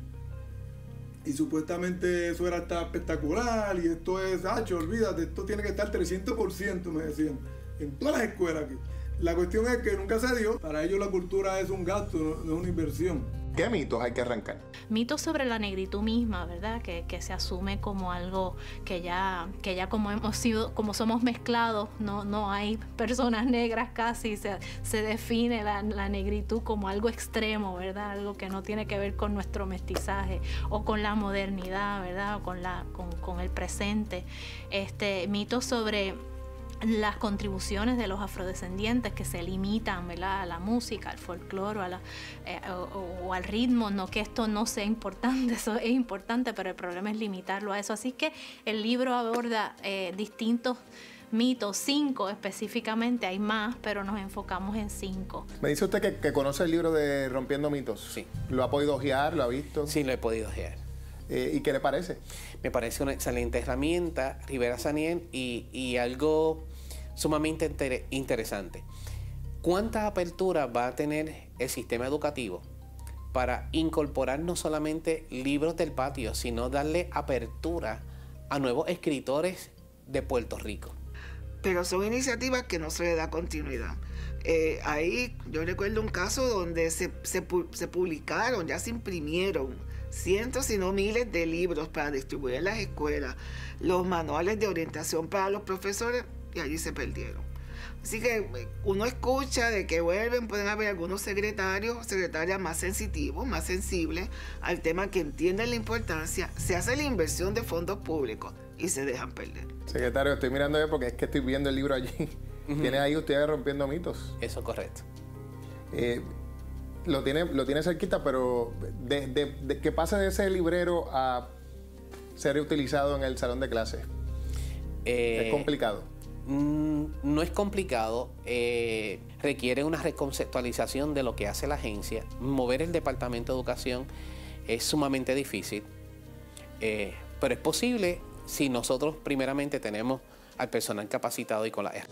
y supuestamente eso era hasta espectacular y esto es, hacho, olvídate, esto tiene que estar trescientos por ciento, me decían, en todas las escuelas aquí. La cuestión es que nunca se dio, para ellos la cultura es un gasto, no, no es una inversión. ¿Qué mitos hay que arrancar? Mitos sobre la negritud misma, ¿verdad? Que, que se asume como algo que ya, que ya como hemos sido, como somos mezclados, no, no hay personas negras casi, se, se define la, la negritud como algo extremo, ¿verdad? Algo que no tiene que ver con nuestro mestizaje o con la modernidad, ¿verdad? O con, la, con, con el presente. Este, mitos sobre las contribuciones de los afrodescendientes que se limitan, ¿verdad?, a la música, al folclore o, a la, eh, o, o al ritmo. No que esto no sea importante, eso es importante, pero el problema es limitarlo a eso. Así que el libro aborda eh, distintos mitos, cinco específicamente, hay más, pero nos enfocamos en cinco. Me dice usted que, que conoce el libro de Rompiendo Mitos. Sí. ¿Lo ha podido ojear? ¿Lo ha visto? Sí, lo he podido ojear. Eh, ¿Y qué le parece? Me parece una excelente herramienta, Rivera Saniel, y, y algo sumamente inter interesante. ¿Cuánta apertura va a tener el sistema educativo para incorporar no solamente libros del patio, sino darle apertura a nuevos escritores de Puerto Rico? Pero son iniciativas que no se le da continuidad. Eh, ahí yo recuerdo un caso donde se, se, se publicaron, ya se imprimieron cientos si no miles de libros para distribuir en las escuelas, los manuales de orientación para los profesores, y allí se perdieron. Así que uno escucha de que vuelven, pueden haber algunos secretarios, secretarias más sensitivos, más sensibles al tema, que entienden la importancia, se hace la inversión de fondos públicos y se dejan perder. Secretario, estoy mirando a ver porque es que estoy viendo el libro allí. Uh-huh. Tiene ahí usted Rompiendo Mitos. Eso es correcto. Eh, lo, tiene, lo tiene cerquita, pero de, de, de que pase de ese librero a ser utilizado en el salón de clases. Eh, es complicado. No es complicado, eh, requiere una reconceptualización de lo que hace la agencia. Mover el Departamento de Educación es sumamente difícil, eh, pero es posible si nosotros primeramente tenemos al personal capacitado y con la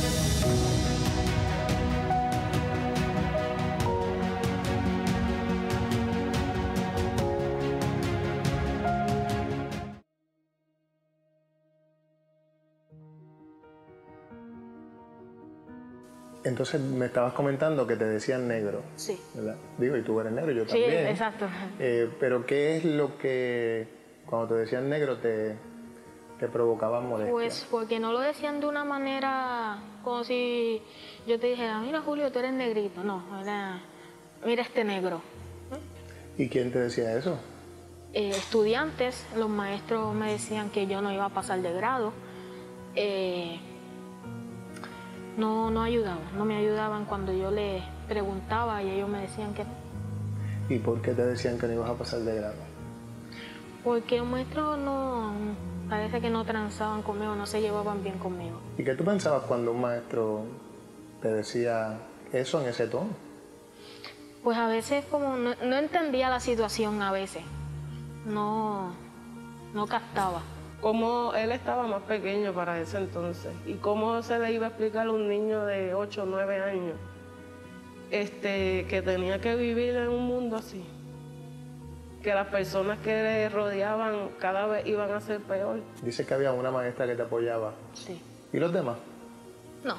Entonces me estabas comentando que te decían negro. Sí. ¿Verdad? Digo, y tú eres negro, yo Sí, también. exacto. Eh, pero ¿qué es lo que cuando te decían negro te, te provocaba molestia? Pues porque no lo decían de una manera como si yo te dijera, mira Julio, tú eres negrito. No, era, mira este negro. ¿Y quién te decía eso? Eh, estudiantes, los maestros me decían que yo no iba a pasar de grado. Eh, no, no ayudaban, no me ayudaban cuando yo les preguntaba y ellos me decían que no. ¿Y por qué te decían que no ibas a pasar de grado? Porque los maestros no, parece que no transaban conmigo, no se llevaban bien conmigo. ¿Y qué tú pensabas cuando un maestro te decía eso en ese tono? Pues a veces como no, no entendía la situación a veces, no, no captaba. Cómo él estaba más pequeño para ese entonces y cómo se le iba a explicar a un niño de ocho o nueve años este, que tenía que vivir en un mundo así, que las personas que le rodeaban cada vez iban a ser peor. Dice que había una maestra que te apoyaba. Sí. ¿Y los demás? No.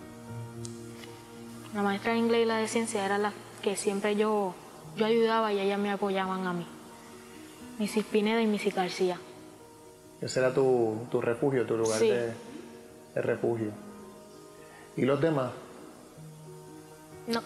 La maestra de inglés y la de ciencia era la que siempre yo, yo ayudaba y ellas me apoyaban a mí. Missis Pineda y Missis García. Ese era tu, tu refugio, tu lugar Sí. de, de refugio. ¿Y los demás? No.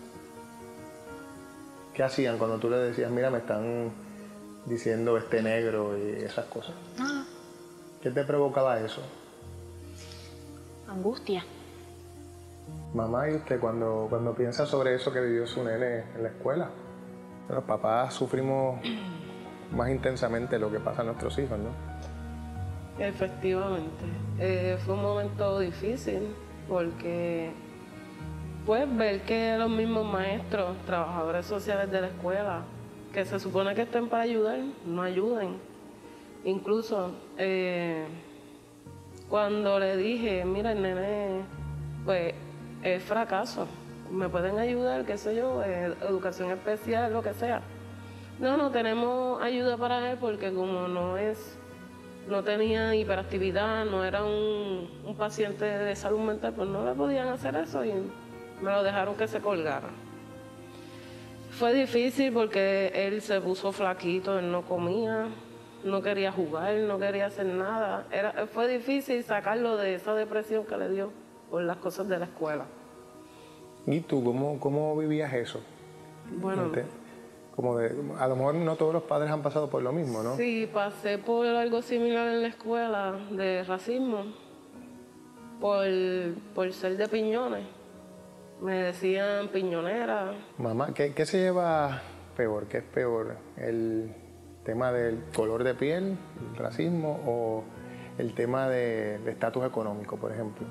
¿Qué hacían cuando tú le decías, mira, me están diciendo este negro y esas cosas? Nada. ¿Qué te provocaba eso? Angustia. Mamá, ¿y usted cuando, cuando piensa sobre eso que vivió su nene en la escuela? Los papás sufrimos más intensamente lo que pasa a nuestros hijos, ¿no? Efectivamente. Eh, fue un momento difícil porque pues ver que los mismos maestros, trabajadores sociales de la escuela, que se supone que estén para ayudar, no ayuden. Incluso eh, cuando le dije, mira, el nene, pues es fracaso, me pueden ayudar, qué sé yo, eh, educación especial, lo que sea. No, no tenemos ayuda para él porque como no es, no tenía hiperactividad, no era un, un paciente de salud mental, pues no le podían hacer eso y me lo dejaron que se colgara. Fue difícil porque él se puso flaquito, él no comía, no quería jugar, no quería hacer nada. Era, fue difícil sacarlo de esa depresión que le dio por las cosas de la escuela. ¿Y tú cómo, cómo vivías eso? Bueno, Como de, a lo mejor no todos los padres han pasado por lo mismo, ¿no? sí, pasé por algo similar en la escuela de racismo, por, por ser de Piñones. Me decían piñonera. Mamá, ¿qué, ¿qué se lleva peor? ¿Qué es peor? ¿El tema del color de piel, el racismo, o el tema de de estatus económico, por ejemplo?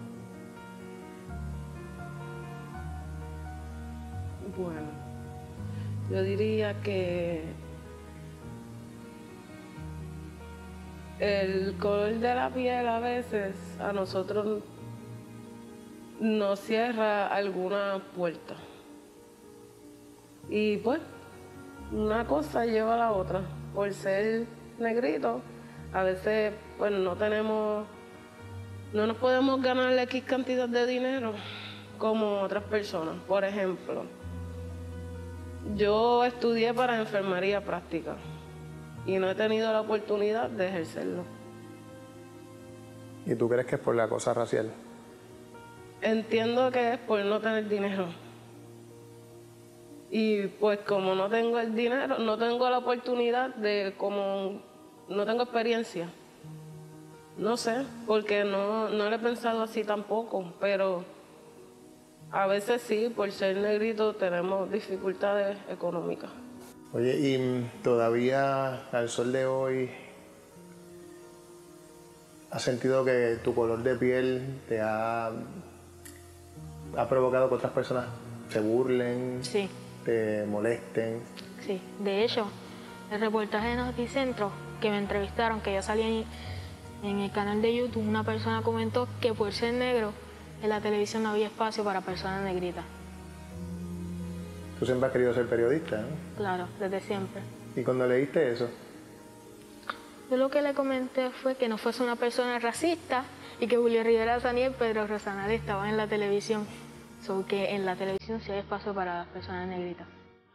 Bueno, yo diría que el color de la piel a veces a nosotros nos cierra alguna puerta. Y pues, una cosa lleva a la otra. Por ser negrito, a veces pues no tenemos, no nos podemos ganar X cantidad de dinero como otras personas. Por ejemplo, yo estudié para enfermería práctica y no he tenido la oportunidad de ejercerlo. ¿Y tú crees que es por la cosa racial? Entiendo que es por no tener dinero. Y pues como no tengo el dinero, no tengo la oportunidad de, como no tengo experiencia. No sé, porque no, no lo he pensado así tampoco, pero a veces sí, por ser negrito tenemos dificultades económicas. Oye, y todavía al sol de hoy, ¿has sentido que tu color de piel te ha, ha provocado que otras personas se burlen, Sí. te molesten? Sí, de hecho, el reportaje de Noticentro que me entrevistaron, que yo salí en, en el canal de YouTube una persona comentó que por ser negro en la televisión no había espacio para personas negritas. Tú siempre has querido ser periodista, ¿no? Claro, desde siempre. ¿Y cuando leíste eso? Yo lo que le comenté fue que no fuese una persona racista y que Julio Rivera Saniel y Pedro Rosanales estaban en la televisión. So que en la televisión sí hay espacio para las personas negritas.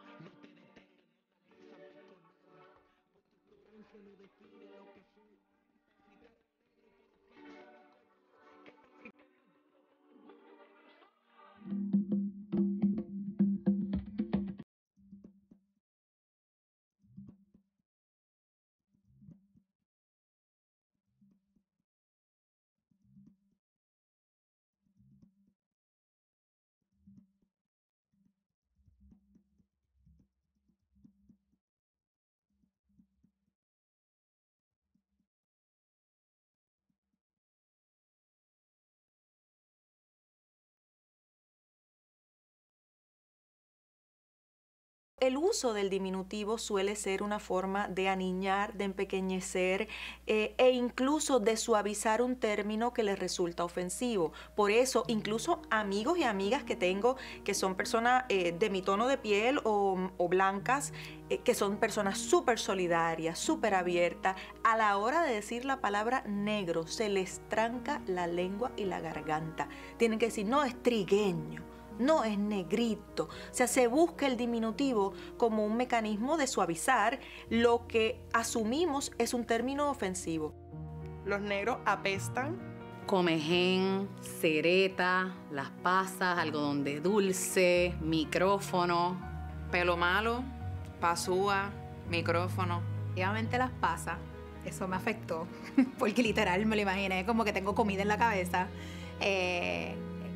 El uso del diminutivo suele ser una forma de aniñar, de empequeñecer eh, e incluso de suavizar un término que les resulta ofensivo. Por eso, incluso amigos y amigas que tengo que son personas eh, de mi tono de piel o, o blancas, eh, que son personas súper solidarias, súper abiertas, a la hora de decir la palabra negro se les tranca la lengua y la garganta. Tienen que decir, no, es trigueño. No, es negrito. O sea, se busca el diminutivo como un mecanismo de suavizar lo que asumimos es un término ofensivo. Los negros apestan. Comején, cereta, las pasas, algodón de dulce, micrófono. Pelo malo, pasúa, micrófono. Efectivamente las pasas. Eso me afectó, porque literal me lo imaginé como que tengo comida en la cabeza. Eh,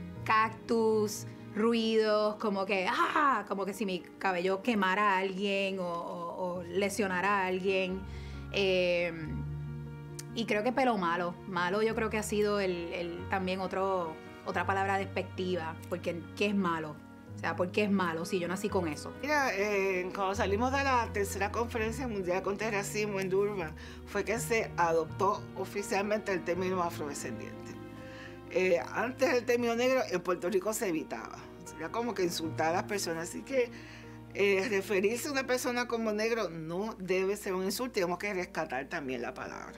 cactus, ruidos, como que, ah, como que si mi cabello quemara a alguien o, o, o lesionara a alguien. Eh, y creo que pelo malo. Malo yo creo que ha sido el, el, también otro, otra palabra despectiva, porque ¿qué es malo? O sea, ¿por qué es malo si yo nací con eso? Mira, eh, cuando salimos de la tercera conferencia mundial contra el racismo en Durban, fue que se adoptó oficialmente el término afrodescendiente. Eh, antes el término negro en Puerto Rico se evitaba. Era como que insultar a las personas. Así que eh, referirse a una persona como negro no debe ser un insulto. Tenemos que rescatar también la palabra.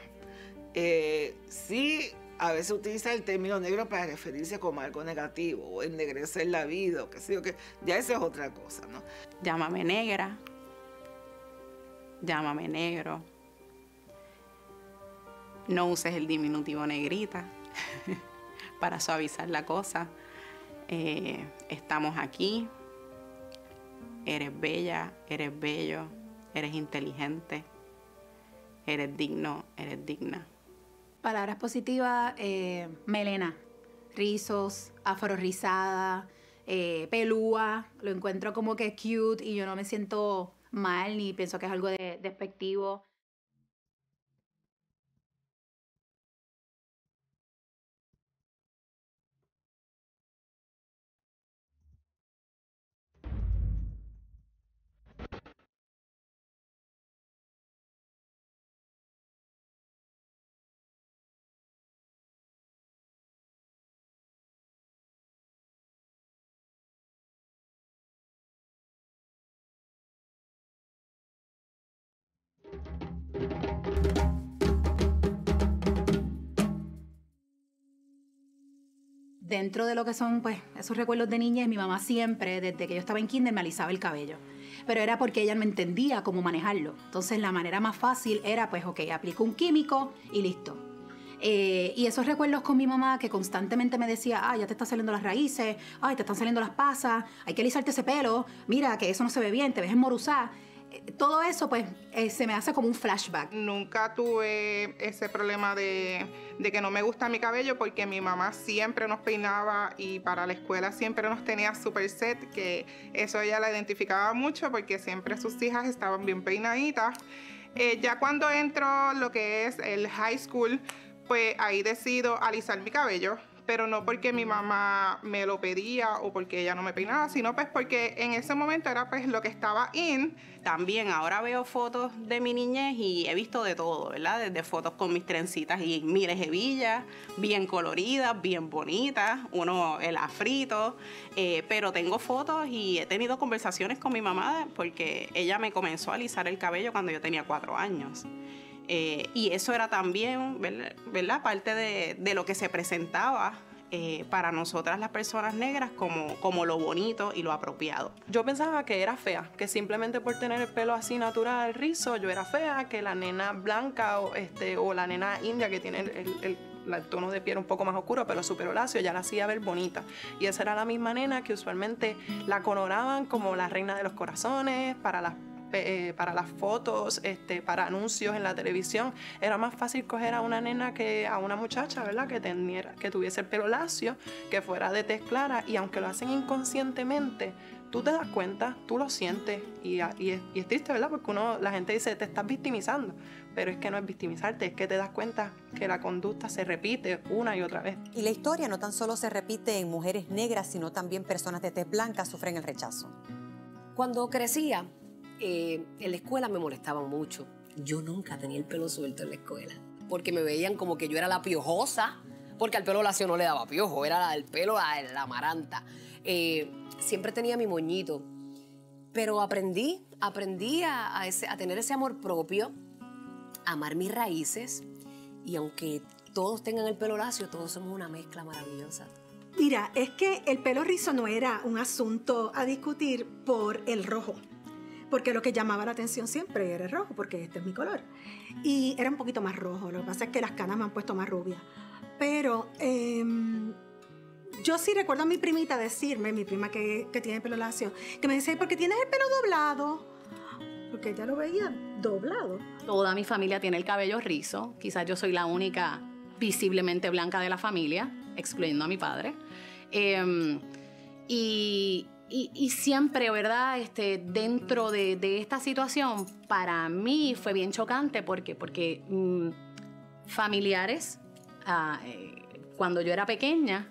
Eh, sí, a veces utiliza el término negro para referirse como algo negativo o ennegrecer la vida o qué sé yo, que ya eso es otra cosa, ¿no? Llámame negra. Llámame negro. No uses el diminutivo negrita. Para suavizar la cosa. Eh, estamos aquí. Eres bella, eres bello, eres inteligente, eres digno, eres digna. Palabras positivas, eh, melena, rizos, afro rizada, eh, pelúa. Lo encuentro como que cute y yo no me siento mal ni pienso que es algo de, despectivo. Dentro de lo que son pues esos recuerdos de niñez, mi mamá siempre, desde que yo estaba en kinder, me alisaba el cabello. Pero era porque ella no entendía cómo manejarlo. Entonces la manera más fácil era pues, ok, aplico un químico y listo. Eh, y esos recuerdos con mi mamá que constantemente me decía, ah, ya te están saliendo las raíces, ay, te están saliendo las pasas, hay que alisarte ese pelo, mira que eso no se ve bien, te ves enmoruzada. Todo eso, pues, eh, se me hace como un flashback. Nunca tuve ese problema de, de que no me gusta mi cabello porque mi mamá siempre nos peinaba y para la escuela siempre nos tenía super set, que eso ella la identificaba mucho porque siempre sus hijas estaban bien peinaditas. Eh, ya cuando entro lo que es el high school, pues ahí decido alisar mi cabello pero no porque mi mamá me lo pedía o porque ella no me peinaba, sino pues porque en ese momento era pues lo que estaba in. También ahora veo fotos de mi niñez y he visto de todo, ¿verdad? Desde fotos con mis trencitas y miles de hebillas, bien coloridas, bien bonitas, uno el afrito, eh, pero tengo fotos y he tenido conversaciones con mi mamá porque ella me comenzó a alisar el cabello cuando yo tenía cuatro años. Eh, y eso era también, ¿verdad? ¿verdad? Parte de, de lo que se presentaba eh, para nosotras las personas negras como, como lo bonito y lo apropiado. Yo pensaba que era fea, que simplemente por tener el pelo así natural, rizo, yo era fea, que la nena blanca o, este, o la nena india que tiene el, el, el el tono de piel un poco más oscuro, pero su pelo lacio ya la hacía ver bonita. Y esa era la misma nena que usualmente la coronaban como la reina de los corazones, para las Eh, para las fotos, este, para anuncios en la televisión. Era más fácil coger a una nena que a una muchacha, ¿verdad? Que, teniera, que tuviese el pelo lacio, que fuera de tez clara, y aunque lo hacen inconscientemente, tú te das cuenta, tú lo sientes, y, y, es, y es triste, ¿verdad? Porque uno, la gente dice, te estás victimizando, pero es que no es victimizarte, es que te das cuenta que la conducta se repite una y otra vez. Y la historia no tan solo se repite en mujeres negras, sino también personas de tez blanca sufren el rechazo. Cuando crecía, Eh, en la escuela me molestaban mucho. Yo nunca tenía el pelo suelto en la escuela, porque me veían como que yo era la piojosa, porque al pelo lacio no le daba piojo, era el pelo, la, la amaranta. Eh, siempre tenía mi moñito, pero aprendí, aprendí a, a, ese, a tener ese amor propio, a amar mis raíces, y aunque todos tengan el pelo lacio, todos somos una mezcla maravillosa. Mira, es que el pelo rizo no era un asunto a discutir por el rojo, porque lo que llamaba la atención siempre era el rojo, porque este es mi color. Y era un poquito más rojo, lo que pasa es que las canas me han puesto más rubias. Pero eh, yo sí recuerdo a mi primita decirme, mi prima que, que tiene pelo lacio, que me decía, ¿por qué tienes el pelo doblado? Porque ella lo veía doblado. Toda mi familia tiene el cabello rizo, quizás yo soy la única visiblemente blanca de la familia, excluyendo a mi padre. Eh, y... Y, y siempre, ¿verdad? Este, dentro de, de esta situación, para mí fue bien chocante porque, porque mmm, familiares, uh, eh, cuando yo era pequeña,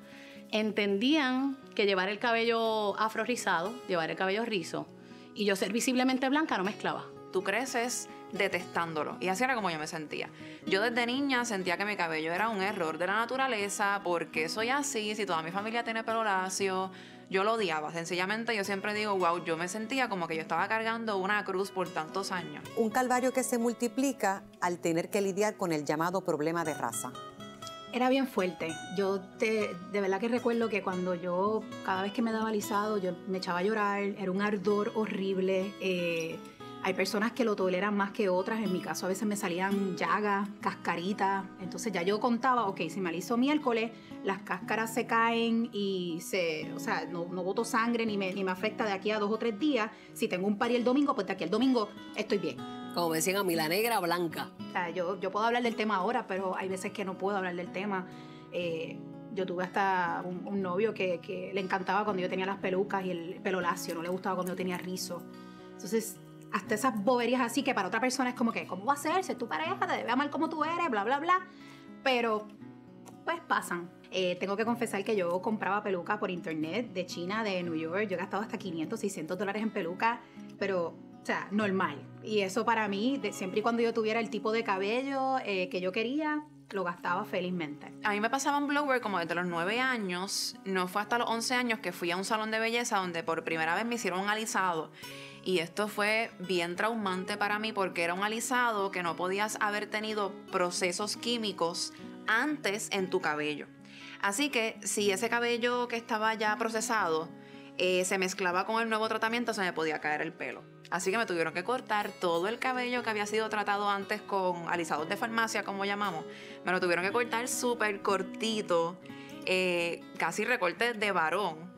entendían que llevar el cabello afro rizado, llevar el cabello rizo, y yo ser visiblemente blanca no mezclaba. Tú creces detestándolo. Y así era como yo me sentía. Yo desde niña sentía que mi cabello era un error de la naturaleza, porque soy así, si toda mi familia tiene pelo lacio. Yo lo odiaba. Sencillamente yo siempre digo, wow, yo me sentía como que yo estaba cargando una cruz por tantos años. Un calvario que se multiplica al tener que lidiar con el llamado problema de raza. Era bien fuerte. Yo te, de verdad que recuerdo que cuando yo, cada vez que me daba alisado, yo me echaba a llorar, era un ardor horrible. Eh, hay personas que lo toleran más que otras. En mi caso a veces me salían llagas, cascaritas. Entonces ya yo contaba, ok, si me aliso miércoles, las cáscaras se caen y se, o sea, no, no boto sangre ni me, ni me afecta de aquí a dos o tres días. Si tengo un pari el domingo, pues de aquí al domingo estoy bien. Como me decían a mí, la negra blanca. O sea, yo, yo puedo hablar del tema ahora, pero hay veces que no puedo hablar del tema. Eh, yo tuve hasta un, un novio que, que le encantaba cuando yo tenía las pelucas y el pelo lacio, no le gustaba cuando yo tenía rizo. Entonces, hasta esas boberías así que para otra persona es como que, ¿cómo va a ser? Si es tu pareja, te debe amar como tú eres, bla, bla, bla. Pero, pues pasan. Eh, tengo que confesar que yo compraba pelucas por internet de China, de New York. Yo he gastado hasta quinientos, seiscientos dólares en pelucas, pero, o sea, normal. Y eso para mí, de, siempre y cuando yo tuviera el tipo de cabello eh, que yo quería, lo gastaba felizmente. A mí me pasaba un blower como desde los nueve años. No fue hasta los once años que fui a un salón de belleza donde por primera vez me hicieron un alisado. Y esto fue bien traumante para mí porque era un alisado que no podías haber tenido procesos químicos antes en tu cabello. Así que si ese cabello que estaba ya procesado eh, se mezclaba con el nuevo tratamiento, se me podía caer el pelo. Así que me tuvieron que cortar todo el cabello que había sido tratado antes con alisados de farmacia, como llamamos. Me lo tuvieron que cortar súper cortito, eh, casi recorte de varón.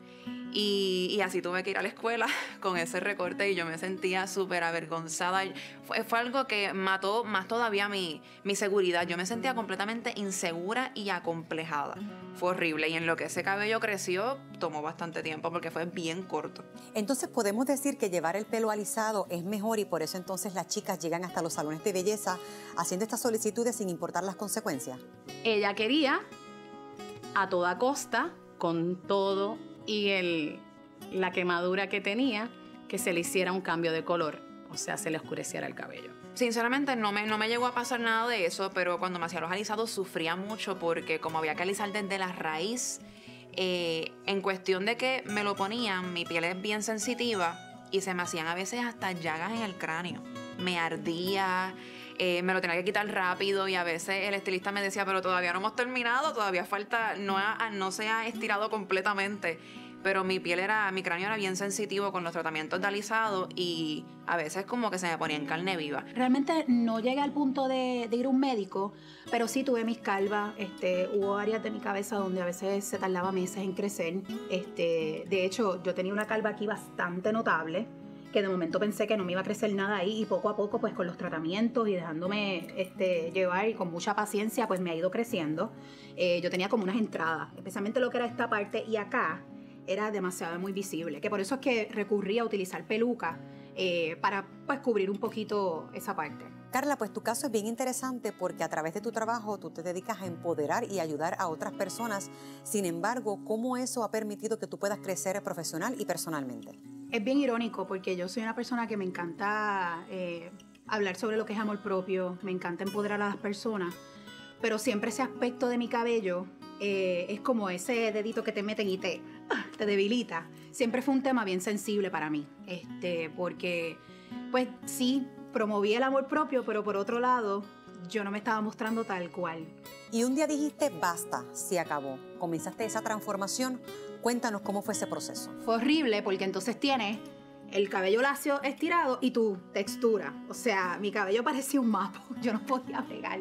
Y, y así tuve que ir a la escuela con ese recorte y yo me sentía súper avergonzada. Fue, fue algo que mató más todavía mi, mi seguridad. Yo me sentía completamente insegura y acomplejada. Fue horrible. Y en lo que ese cabello creció, tomó bastante tiempo porque fue bien corto. Entonces, ¿podemos decir que llevar el pelo alisado es mejor y por eso entonces las chicas llegan hasta los salones de belleza haciendo estas solicitudes sin importar las consecuencias? Ella quería a toda costa, con todo y el, la quemadura que tenía, que se le hiciera un cambio de color, o sea, se le oscureciera el cabello. Sinceramente no me, no me llegó a pasar nada de eso, pero cuando me hacía los alisados sufría mucho porque como había que alisar desde la raíz, eh, en cuestión de que me lo ponían, mi piel es bien sensitiva y se me hacían a veces hasta llagas en el cráneo. Me ardía, eh, me lo tenía que quitar rápido y a veces el estilista me decía, pero todavía no hemos terminado, todavía falta, no, ha, no se ha estirado completamente. Pero mi piel era, mi cráneo era bien sensitivo con los tratamientos de alisado y a veces como que se me ponía en carne viva. Realmente no llegué al punto de, de ir a un médico, pero sí tuve mis calvas. Este, hubo áreas de mi cabeza donde a veces se tardaba meses en crecer. Este, de hecho, yo tenía una calva aquí bastante notable, que de momento pensé que no me iba a crecer nada ahí y poco a poco, pues con los tratamientos y dejándome este, llevar y con mucha paciencia, pues me ha ido creciendo. Eh, yo tenía como unas entradas, especialmente lo que era esta parte y acá, era demasiado muy visible, que por eso es que recurrí a utilizar peluca eh, para pues cubrir un poquito esa parte. Carla, pues tu caso es bien interesante porque a través de tu trabajo tú te dedicas a empoderar y ayudar a otras personas. Sin embargo, ¿cómo eso ha permitido que tú puedas crecer profesional y personalmente? Es bien irónico porque yo soy una persona que me encanta eh, hablar sobre lo que es amor propio, me encanta empoderar a las personas, pero siempre ese aspecto de mi cabello eh, es como ese dedito que te meten y te, te debilita. Siempre fue un tema bien sensible para mí, este, porque pues sí, promoví el amor propio, pero por otro lado, yo no me estaba mostrando tal cual. Y un día dijiste, basta, se acabó. Comenzaste esa transformación. Cuéntanos cómo fue ese proceso. Fue horrible porque entonces tienes el cabello lacio estirado y tu textura. O sea, mi cabello parecía un mapa, yo no podía pegar.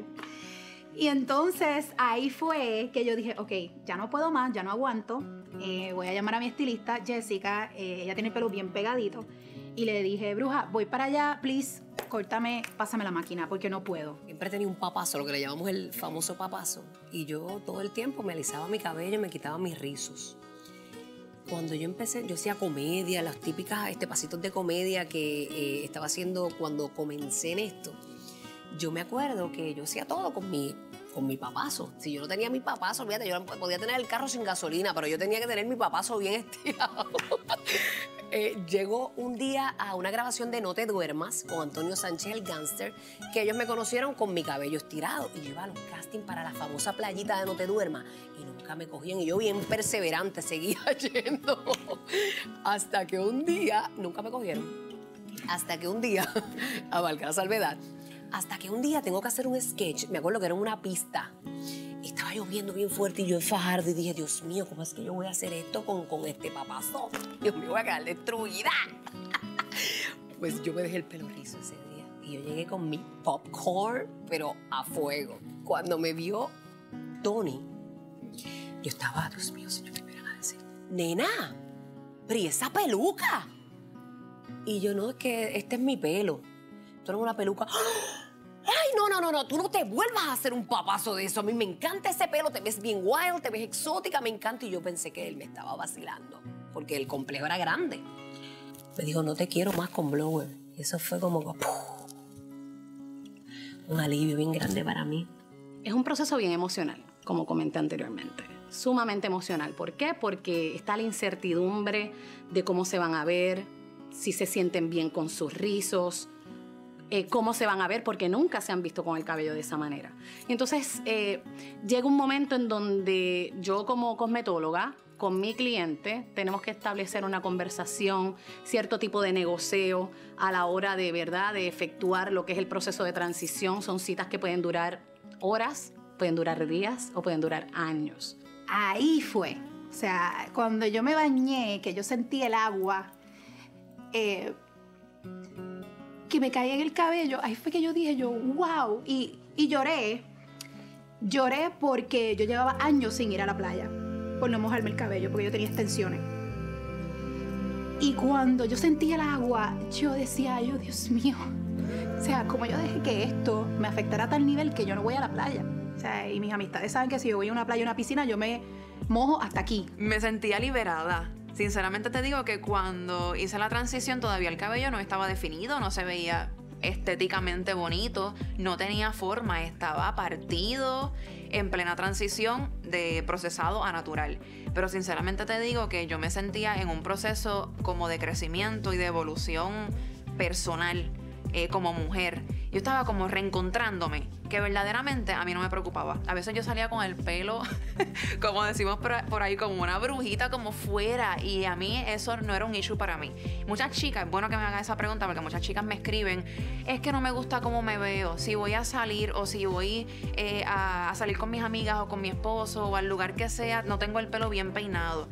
Y entonces ahí fue que yo dije, ok, ya no puedo más, ya no aguanto. Eh, voy a llamar a mi estilista, Jessica, eh, ella tiene el pelo bien pegadito. Y le dije, bruja, voy para allá, please, córtame, pásame la máquina, porque no puedo. Siempre tenía un papazo, lo que le llamamos el famoso papazo. Y yo todo el tiempo me alisaba mi cabello y me quitaba mis rizos. Cuando yo empecé, yo hacía comedia, las típicas este, pasitos de comedia que eh, estaba haciendo cuando comencé en esto. Yo me acuerdo que yo hacía todo con mi, con mi papazo. Si yo no tenía mi papazo, olvídate, yo podía tener el carro sin gasolina, pero yo tenía que tener mi papazo bien estirado. eh, llegó un día a una grabación de No Te Duermas con Antonio Sánchez, el gángster, que ellos me conocieron con mi cabello estirado. Y yo iba a los castings para la famosa playita de No Te Duermas. Y nunca me cogían. Y yo bien perseverante seguía yendo. Hasta que un día, nunca me cogieron. Hasta que un día, a valga la salvedad, hasta que un día tengo que hacer un sketch, me acuerdo que era en una pista, estaba lloviendo bien fuerte y yo en Fajardo y dije, Dios mío, ¿cómo es que yo voy a hacer esto con, con este papazo? Dios mío, voy a quedar destruida. Pues yo me dejé el pelo rizo ese día y yo llegué con mi popcorn, pero a fuego. Cuando me vio Tony, yo estaba, Dios mío, señor, ¿qué me van a decir? Nena, pero ¿y esa peluca? Y yo, no, es que este es mi pelo. Tú eres una peluca. ¡Ay, no, no, no, no! Tú no te vuelvas a hacer un papazo de eso. A mí me encanta ese pelo. Te ves bien wild, te ves exótica, me encanta. Y yo pensé que él me estaba vacilando, porque el complejo era grande. Me dijo, no te quiero más con blower. Y eso fue como ¡puf! Un alivio bien grande para mí. Es un proceso bien emocional, como comenté anteriormente. Sumamente emocional. ¿Por qué? Porque está la incertidumbre de cómo se van a ver, si se sienten bien con sus rizos, Eh, cómo se van a ver, porque nunca se han visto con el cabello de esa manera. Y entonces eh, llega un momento en donde yo como cosmetóloga, con mi cliente, tenemos que establecer una conversación, cierto tipo de negocio a la hora de verdad de efectuar lo que es el proceso de transición. Son citas que pueden durar horas, pueden durar días o pueden durar años. Ahí fue, o sea, cuando yo me bañé, que yo sentí el agua, eh, que me caía en el cabello, ahí fue que yo dije yo, wow, y, y lloré, lloré porque yo llevaba años sin ir a la playa, por no mojarme el cabello, porque yo tenía extensiones. Y cuando yo sentí el agua, yo decía, yo, Dios mío, o sea, como yo dejé que esto me afectara a tal nivel que yo no voy a la playa. O sea, y mis amistades saben que si yo voy a una playa o una piscina, yo me mojo hasta aquí. Me sentía liberada. Sinceramente te digo que cuando hice la transición todavía el cabello no estaba definido, no se veía estéticamente bonito, no tenía forma, estaba partido en plena transición de procesado a natural. Pero sinceramente te digo que yo me sentía en un proceso como de crecimiento y de evolución personal eh, como mujer. Yo estaba como reencontrándome, que verdaderamente a mí no me preocupaba. A veces yo salía con el pelo, como decimos por ahí, como una brujita, como fuera, y a mí eso no era un issue para mí. Muchas chicas, es bueno que me hagan esa pregunta porque muchas chicas me escriben, es que no me gusta cómo me veo, si voy a salir o si voy eh, a, a salir con mis amigas o con mi esposo o al lugar que sea, no tengo el pelo bien peinado.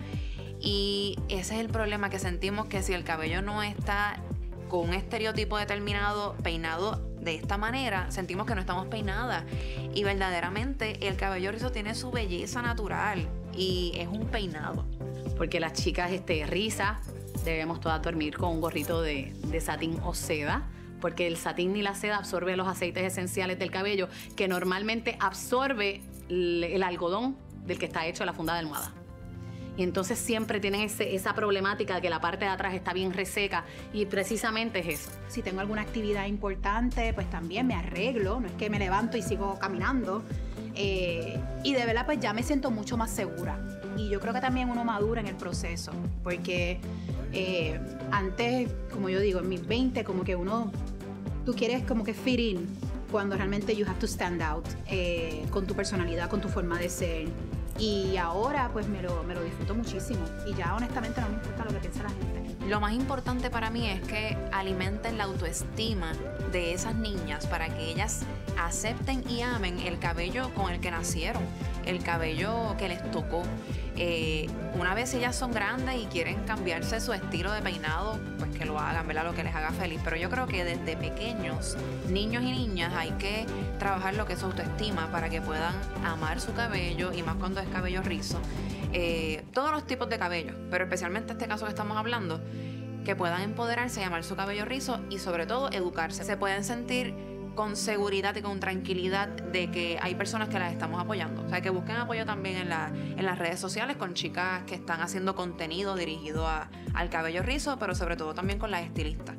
Y ese es el problema, que sentimos que si el cabello no está con un estereotipo determinado, peinado de esta manera, sentimos que no estamos peinadas. Y verdaderamente el cabello rizo tiene su belleza natural y es un peinado. Porque las chicas este, rizas debemos todas dormir con un gorrito de, de satín o seda, porque el satín ni la seda absorbe los aceites esenciales del cabello, que normalmente absorbe el, el algodón del que está hecho la funda de almohada. Y entonces siempre tienen ese, esa problemática de que la parte de atrás está bien reseca, y precisamente es eso. Si tengo alguna actividad importante, pues también me arreglo, no es que me levanto y sigo caminando. Eh, y de verdad pues ya me siento mucho más segura. Y yo creo que también uno madura en el proceso, porque eh, antes, como yo digo, en mis veinte, como que uno, tú quieres como que fit in, cuando realmente you have to stand out eh, con tu personalidad, con tu forma de ser. Y ahora pues me lo, me lo disfruto muchísimo y ya honestamente no me importa lo que piensa la gente. Lo más importante para mí es que alimenten la autoestima de esas niñas para que ellas acepten y amen el cabello con el que nacieron, el cabello que les tocó. Eh, una vez ellas son grandes y quieren cambiarse su estilo de peinado, pues que lo hagan, ¿verdad? Lo que les haga feliz. Pero yo creo que desde pequeños, niños y niñas, hay que trabajar lo que es su autoestima para que puedan amar su cabello, y más cuando es cabello rizo. Eh, todos los tipos de cabello, pero especialmente este caso que estamos hablando, que puedan empoderarse y amar su cabello rizo y sobre todo educarse. Se pueden sentir con seguridad y con tranquilidad de que hay personas que las estamos apoyando. O sea, que busquen apoyo también en, la, en las redes sociales con chicas que están haciendo contenido dirigido a, al cabello rizo, pero sobre todo también con las estilistas.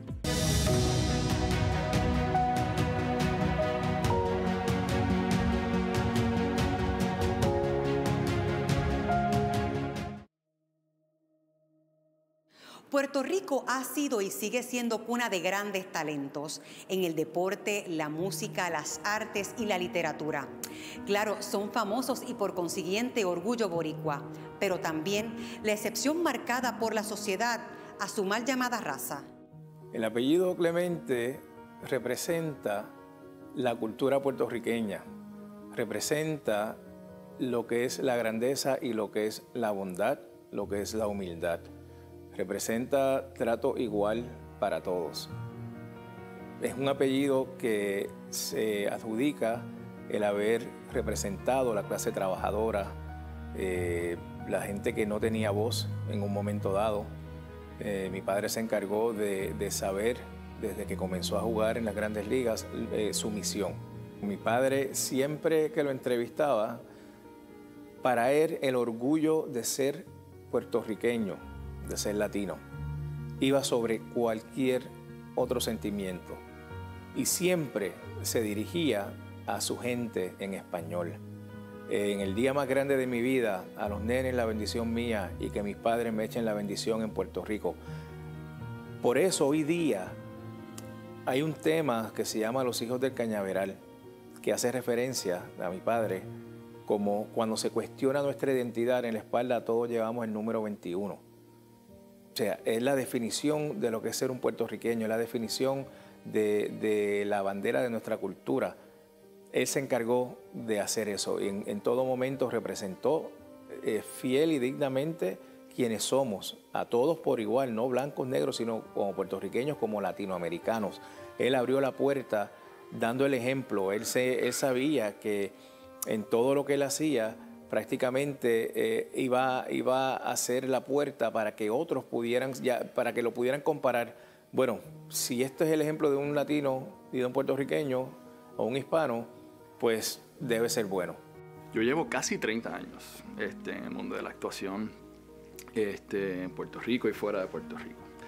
Puerto Rico ha sido y sigue siendo cuna de grandes talentos en el deporte, la música, las artes y la literatura. Claro, son famosos y por consiguiente orgullo boricua, pero también la excepción marcada por la sociedad a su mal llamada raza. El apellido Clemente representa la cultura puertorriqueña, representa lo que es la grandeza y lo que es la bondad, lo que es la humildad. Representa trato igual para todos. Es un apellido que se adjudica el haber representado la clase trabajadora, eh, la gente que no tenía voz en un momento dado. Eh, mi padre se encargó de, de saber, desde que comenzó a jugar en las grandes ligas, eh, su misión. Mi padre, siempre que lo entrevistaba, para él el orgullo de ser puertorriqueño, de ser latino, iba sobre cualquier otro sentimiento, y siempre se dirigía a su gente en español. En el día más grande de mi vida, a los nenes la bendición mía y que mis padres me echen la bendición en Puerto Rico. Por eso hoy día hay un tema que se llama Los Hijos del Cañaveral, que hace referencia a mi padre, como cuando se cuestiona nuestra identidad, en la espalda todos llevamos el número veintiuno. O sea, es la definición de lo que es ser un puertorriqueño, es la definición de, de la bandera de nuestra cultura. Él se encargó de hacer eso y en, en todo momento representó eh, fiel y dignamente quienes somos, a todos por igual, no blancos, negros, sino como puertorriqueños, como latinoamericanos. Él abrió la puerta dando el ejemplo. Él, se, él sabía que en todo lo que él hacía, prácticamente eh, iba, iba a hacer la puerta para que otros pudieran, ya, para que lo pudieran comparar. Bueno, si este es el ejemplo de un latino y de un puertorriqueño o un hispano, pues debe ser bueno. Yo llevo casi treinta años este, en el mundo de la actuación este, en Puerto Rico y fuera de Puerto Rico.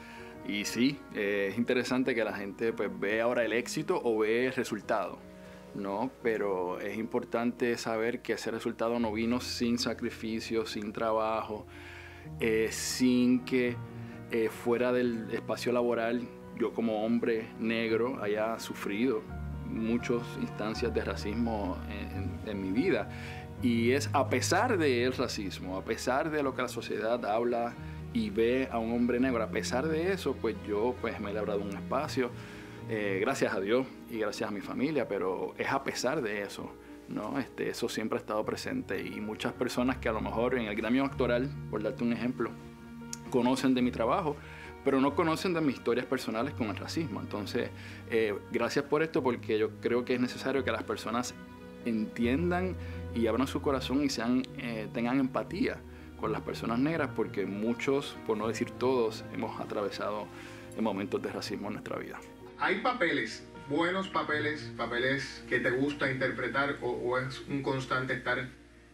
Y sí, eh, es interesante que la gente pues, ve ahora el éxito o ve el resultado, ¿no? Pero es importante saber que ese resultado no vino sin sacrificio, sin trabajo, eh, sin que eh, fuera del espacio laboral yo como hombre negro haya sufrido muchas instancias de racismo en, en, en mi vida. Y es a pesar del racismo, a pesar de lo que la sociedad habla y ve a un hombre negro, a pesar de eso, pues yo pues, me he labrado un espacio, eh, gracias a Dios y gracias a mi familia, pero es a pesar de eso, ¿no? Este, eso siempre ha estado presente y muchas personas que a lo mejor en el gremio actoral, por darte un ejemplo, conocen de mi trabajo, pero no conocen de mis historias personales con el racismo. Entonces, eh, gracias por esto, porque yo creo que es necesario que las personas entiendan y abran su corazón y sean, eh, tengan empatía con las personas negras, porque muchos, por no decir todos, hemos atravesado momentos de racismo en nuestra vida. ¿Hay papeles, buenos papeles, papeles que te gusta interpretar o, o es un constante estar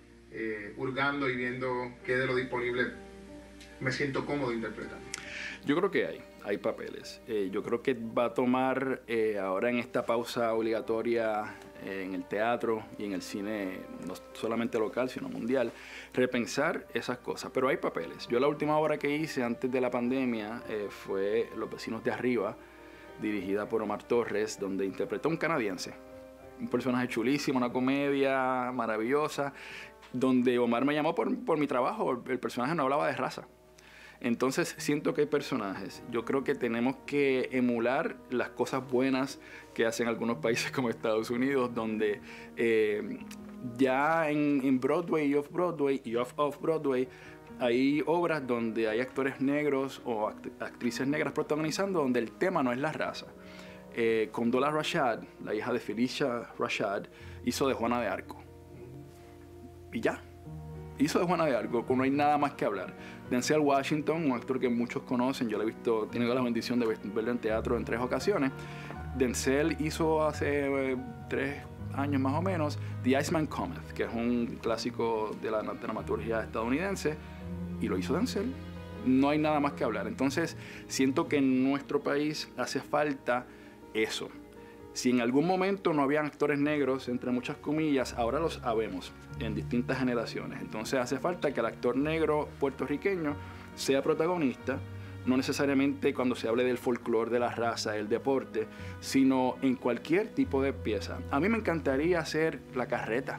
eh, hurgando y viendo qué de lo disponible me siento cómodo interpretando? Yo creo que hay, hay papeles. Eh, yo creo que va a tomar eh, ahora en esta pausa obligatoria eh, en el teatro y en el cine, no solamente local, sino mundial, repensar esas cosas. Pero hay papeles. Yo la última obra que hice antes de la pandemia eh, fue Los vecinos de arriba, dirigida por Omar Torres, donde interpretó a un canadiense. Un personaje chulísimo, una comedia maravillosa, donde Omar me llamó por, por mi trabajo. El personaje no hablaba de raza. Entonces siento que hay personajes. Yo creo que tenemos que emular las cosas buenas que hacen algunos países como Estados Unidos, donde eh, ya en, en Broadway y Off-Broadway y Off-Off-Broadway hay obras donde hay actores negros o act actrices negras protagonizando, donde el tema no es la raza. Eh, Condola Rashad, la hija de Felicia Rashad, hizo de Juana de Arco. Y ya. Hizo de Juana de Arco, no hay nada más que hablar. Denzel Washington, un actor que muchos conocen, yo lo he visto, he tenido la bendición de verlo en teatro en tres ocasiones. Denzel hizo hace eh, tres años más o menos The Iceman Cometh, que es un clásico de la dramaturgia estadounidense, y lo hizo Denzel. No hay nada más que hablar. Entonces, siento que en nuestro país hace falta eso. Si en algún momento no habían actores negros, entre muchas comillas, ahora los habemos en distintas generaciones. Entonces hace falta que el actor negro puertorriqueño sea protagonista, no necesariamente cuando se hable del folclore, de la raza, del deporte, sino en cualquier tipo de pieza. A mí me encantaría hacer La Carreta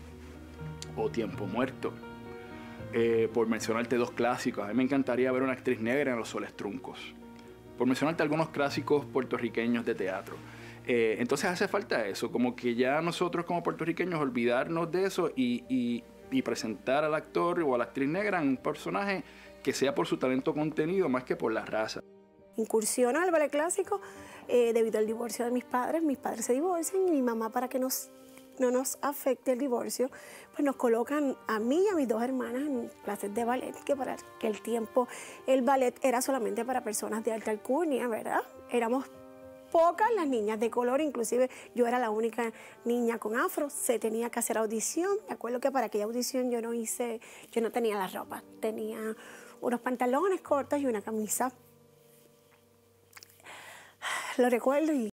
o Tiempo Muerto, eh, por mencionarte dos clásicos. A mí me encantaría ver una actriz negra en Los Soles Truncos, por mencionarte algunos clásicos puertorriqueños de teatro. Eh, entonces hace falta eso, como que ya nosotros como puertorriqueños olvidarnos de eso y, y, y presentar al actor o a la actriz negra en un personaje que sea por su talento contenido más que por la raza. Incursiono al ballet clásico eh, debido al divorcio de mis padres. Mis padres se divorcian y mi mamá, para que nos, no nos afecte el divorcio, pues nos colocan a mí y a mis dos hermanas en clases de ballet, que para que el tiempo, el ballet era solamente para personas de alta alcurnia, ¿verdad? Éramos pocas las niñas de color, inclusive yo era la única niña con afro, se tenía que hacer audición. Me acuerdo que para aquella audición yo no hice, yo no tenía la ropa, tenía unos pantalones cortos y una camisa. Lo recuerdo y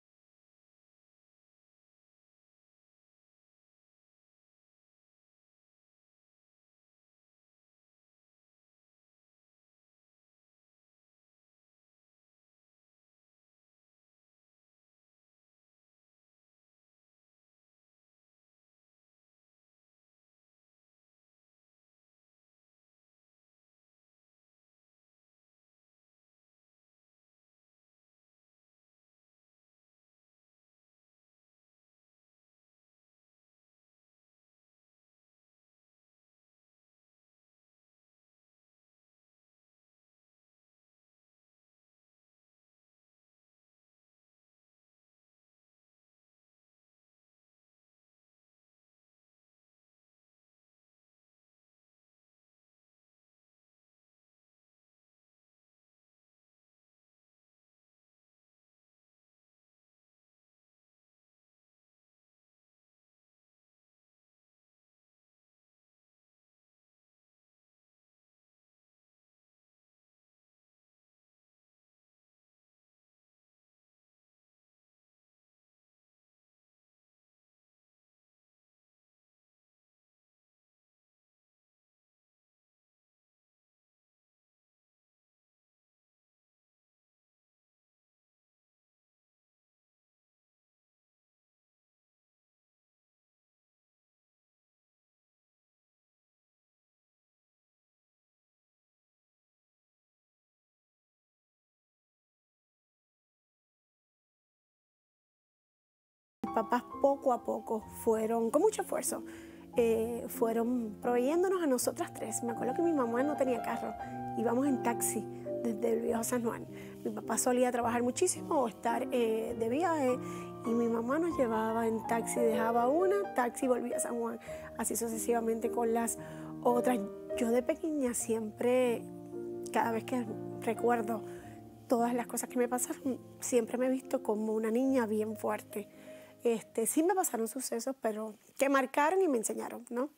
papás poco a poco fueron, con mucho esfuerzo, eh, fueron proveyéndonos a nosotras tres. Me acuerdo que mi mamá no tenía carro, íbamos en taxi desde el viejo San Juan. Mi papá solía trabajar muchísimo o estar eh, de viaje y mi mamá nos llevaba en taxi, dejaba una, taxi, volvía a San Juan, así sucesivamente con las otras. Yo de pequeña siempre, cada vez que recuerdo todas las cosas que me pasaron, siempre me he visto como una niña bien fuerte. Este, sí me pasaron sucesos, pero que marcaron y me enseñaron, ¿no?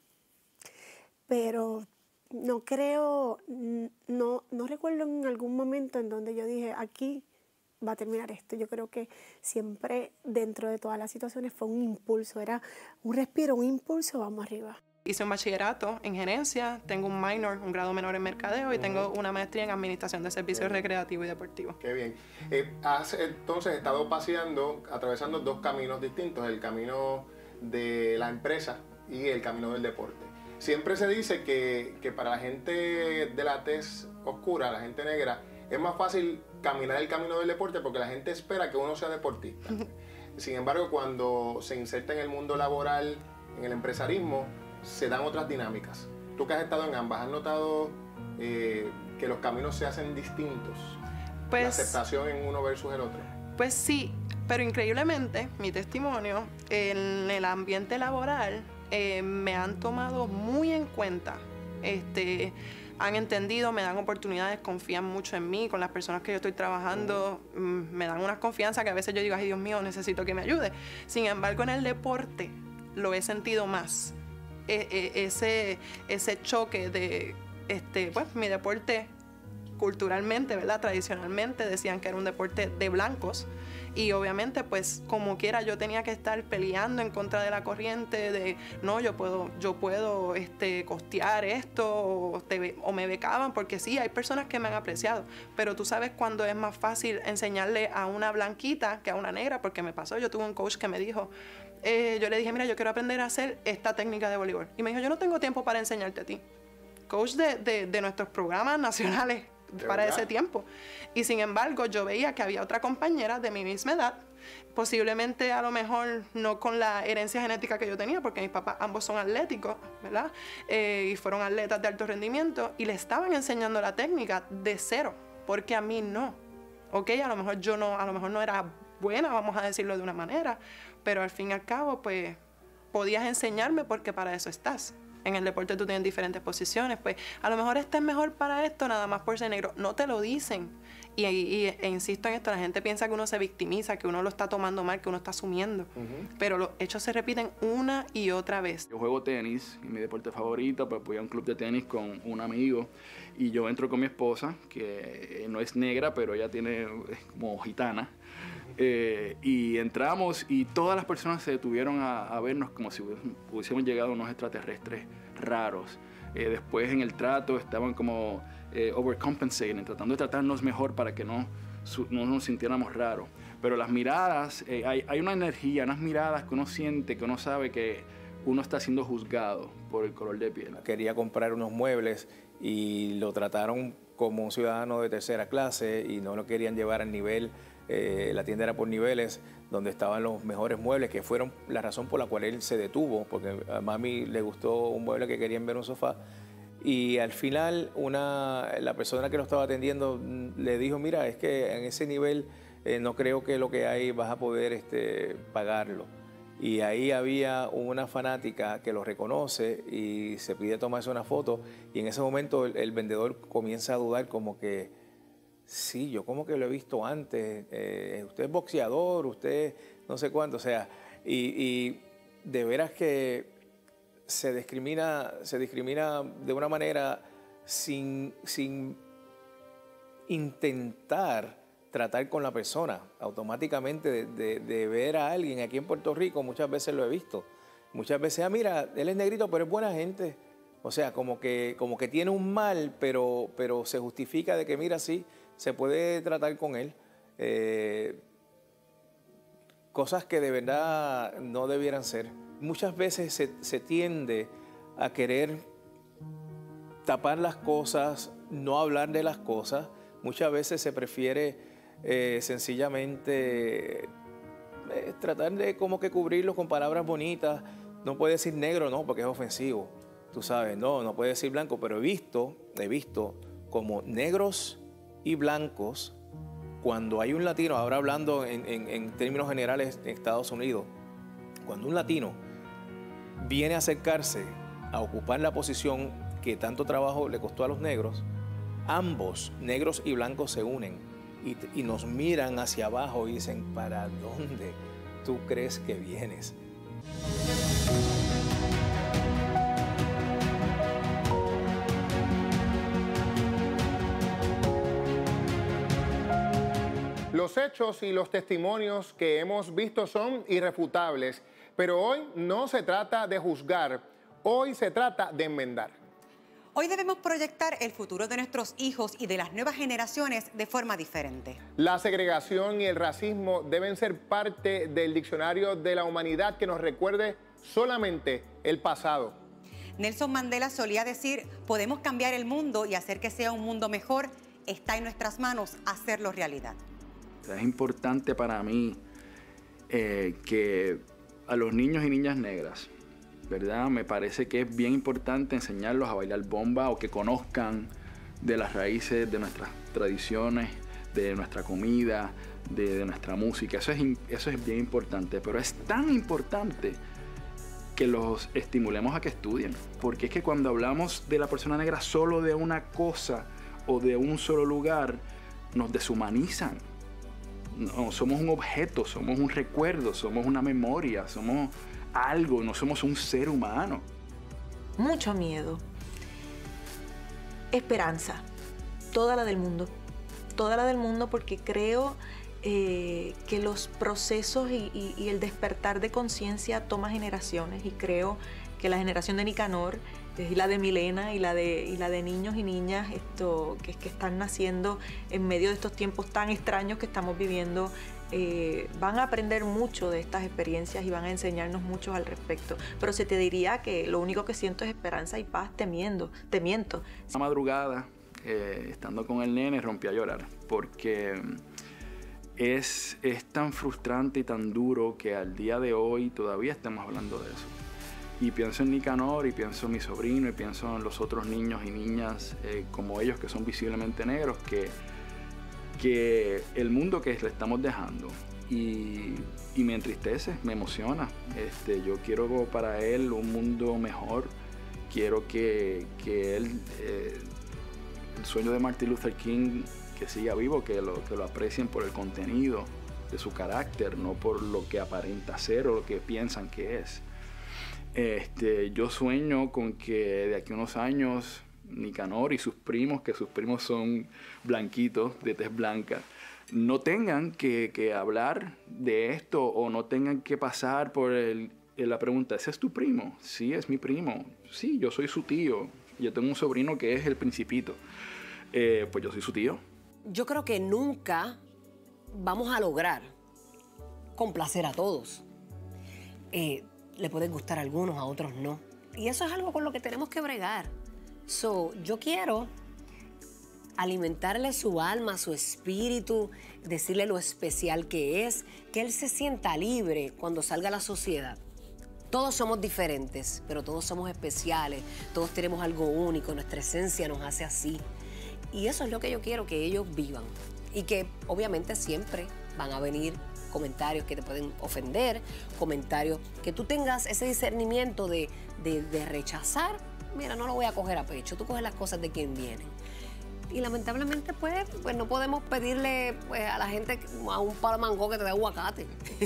Pero no creo, no, no recuerdo en algún momento en donde yo dije, aquí va a terminar esto. Yo creo que siempre dentro de todas las situaciones fue un impulso, era un respiro, un impulso, vamos arriba. Hice un bachillerato en gerencia, tengo un minor, un grado menor en mercadeo y uh-huh. tengo una maestría en administración de servicios uh-huh. recreativos y deportivos. Qué bien. Eh, has entonces estado paseando, atravesando dos caminos distintos, el camino de la empresa y el camino del deporte. Siempre se dice que, que para la gente de la tez oscura, la gente negra, es más fácil caminar el camino del deporte porque la gente espera que uno sea deportista. Sin embargo, cuando se inserta en el mundo laboral, en el empresarismo, se dan otras dinámicas. Tú que has estado en ambas, ¿has notado eh, que los caminos se hacen distintos? Pues, la aceptación en uno versus el otro. Pues sí, pero increíblemente, mi testimonio, en el ambiente laboral, eh, me han tomado muy en cuenta. Este, han entendido, me dan oportunidades, confían mucho en mí, con las personas que yo estoy trabajando, uh-huh. me dan una confianza que a veces yo digo, ay Dios mío, necesito que me ayude. Sin embargo, en el deporte lo he sentido más. Ese, ese choque de, este, pues, mi deporte culturalmente, ¿verdad? Tradicionalmente decían que era un deporte de blancos y obviamente, pues, como quiera, yo tenía que estar peleando en contra de la corriente de, no, yo puedo, yo puedo este, costear esto o, te, o me becaban, porque sí, hay personas que me han apreciado, pero tú sabes cuando es más fácil enseñarle a una blanquita que a una negra, porque me pasó, yo tuve un coach que me dijo, Eh, yo le dije, mira, yo quiero aprender a hacer esta técnica de voleibol. Y me dijo, yo no tengo tiempo para enseñarte a ti. Coach de, de, de nuestros programas nacionales para ese tiempo. Y sin embargo, yo veía que había otra compañera de mi misma edad, posiblemente a lo mejor no con la herencia genética que yo tenía, porque mis papás ambos son atléticos, ¿verdad? Eh, y fueron atletas de alto rendimiento, y le estaban enseñando la técnica de cero, porque a mí no. Ok, a lo mejor yo no, a lo mejor no era buena, vamos a decirlo de una manera, pero al fin y al cabo, pues, podías enseñarme porque para eso estás. En el deporte tú tienes diferentes posiciones, pues, a lo mejor este es mejor para esto nada más por ser negro. No te lo dicen. Y, y e insisto en esto, la gente piensa que uno se victimiza, que uno lo está tomando mal, que uno está asumiendo. Uh-huh. Pero los hechos se repiten una y otra vez. Yo juego tenis, y mi deporte favorito, pues voy a un club de tenis con un amigo y yo entro con mi esposa, que no es negra, pero ella tiene es como gitana. Eh, y entramos y todas las personas se detuvieron a, a vernos como si hubiésemos llegado unos extraterrestres raros. Eh, después en el trato estaban como eh, overcompensating, tratando de tratarnos mejor para que no, su, no nos sintiéramos raros. Pero las miradas, eh, hay, hay una energía, unas miradas que uno siente, que uno sabe que uno está siendo juzgado por el color de piel. Quería comprar unos muebles y lo trataron como un ciudadano de tercera clase y no lo querían llevar al nivel. Eh, la tienda era por niveles, donde estaban los mejores muebles, que fueron la razón por la cual él se detuvo, porque a mami le gustó un mueble que querían ver un sofá. Y al final una, la persona que lo estaba atendiendo le dijo, mira, es que en ese nivel eh, no creo que lo que hay vas a poder este, pagarlo. Y ahí había una fanática que lo reconoce y se pide tomarse una foto, y en ese momento el, el vendedor comienza a dudar como que, sí, yo como que lo he visto antes, eh, usted es boxeador, usted no sé cuánto, o sea, y, y de veras que se discrimina, se discrimina de una manera sin, sin intentar tratar con la persona. Automáticamente de, de, de ver a alguien aquí en Puerto Rico, muchas veces lo he visto, muchas veces, ah, mira, él es negrito, pero es buena gente. O sea, como que, como que tiene un mal, pero, pero se justifica de que, mira, sí, se puede tratar con él. Eh, cosas que de verdad no debieran ser. Muchas veces se, se tiende a querer tapar las cosas, no hablar de las cosas. Muchas veces se prefiere eh, sencillamente eh, tratar de como que cubrirlos con palabras bonitas. No puede decir negro, no, porque es ofensivo. Tú sabes, no, no puede decir blanco, pero he visto, he visto como negros y blancos, cuando hay un latino, ahora hablando en, en, en términos generales en Estados Unidos, cuando un latino viene a acercarse a ocupar la posición que tanto trabajo le costó a los negros, ambos, negros y blancos, se unen y, y nos miran hacia abajo y dicen, ¿para dónde tú crees que vienes? Los hechos y los testimonios que hemos visto son irrefutables, pero hoy no se trata de juzgar, hoy se trata de enmendar. Hoy debemos proyectar el futuro de nuestros hijos y de las nuevas generaciones de forma diferente. La segregación y el racismo deben ser parte del diccionario de la humanidad que nos recuerde solamente el pasado. Nelson Mandela solía decir, podemos cambiar el mundo y hacer que sea un mundo mejor. Está en nuestras manos hacerlo realidad. Es importante para mí eh, que a los niños y niñas negras, ¿verdad? Me parece que es bien importante enseñarlos a bailar bomba o que conozcan de las raíces de nuestras tradiciones, de nuestra comida, de, de nuestra música. Eso es, eso es bien importante, pero es tan importante que los estimulemos a que estudien, porque es que cuando hablamos de la persona negra solo de una cosa o de un solo lugar, nos deshumanizan. No, somos un objeto, somos un recuerdo, somos una memoria, somos algo, no somos un ser humano. Mucho miedo. Esperanza. Toda la del mundo. Toda la del mundo, porque creo eh, que los procesos y, y, y el despertar de conciencia toma generaciones, y creo que la generación de Nicanor y la de Milena y la de, y la de niños y niñas esto, que, que están naciendo en medio de estos tiempos tan extraños que estamos viviendo, eh, van a aprender mucho de estas experiencias y van a enseñarnos mucho al respecto. Pero se te diría que lo único que siento es esperanza y paz, temiendo, temiento. Esa madrugada, eh, estando con el nene, rompí a llorar, porque es, es tan frustrante y tan duro que al día de hoy todavía estamos hablando de eso. Y pienso en Nicanor, y pienso en mi sobrino, y pienso en los otros niños y niñas eh, como ellos, que son visiblemente negros, que, que el mundo que le estamos dejando. Y, y me entristece, me emociona. Este, yo quiero para él un mundo mejor. Quiero que, que él, eh, el sueño de Martin Luther King, que siga vivo, que lo, que lo aprecien por el contenido de su carácter, no por lo que aparenta ser o lo que piensan que es. Este, yo sueño con que de aquí a unos años Nicanor y sus primos, que sus primos son blanquitos, de tez blanca, no tengan que, que hablar de esto o no tengan que pasar por el, la pregunta, ¿ese es tu primo? Sí, es mi primo. Sí, yo soy su tío. Yo tengo un sobrino que es el Principito. Eh, pues yo soy su tío. Yo creo que nunca vamos a lograr complacer a todos. Eh, le pueden gustar a algunos, a otros no. Y eso es algo con lo que tenemos que bregar. So, yo quiero alimentarle su alma, su espíritu, decirle lo especial que es, que él se sienta libre cuando salga a la sociedad. Todos somos diferentes, pero todos somos especiales, todos tenemos algo único, nuestra esencia nos hace así. Y eso es lo que yo quiero que ellos vivan. Y que obviamente siempre van a venir comentarios que te pueden ofender, comentarios que tú tengas ese discernimiento de, de, de rechazar. Mira, no lo voy a coger a pecho, tú coges las cosas de quien vienen. Y lamentablemente, pues, pues no podemos pedirle pues, a la gente a un palo de mango que te dé aguacate.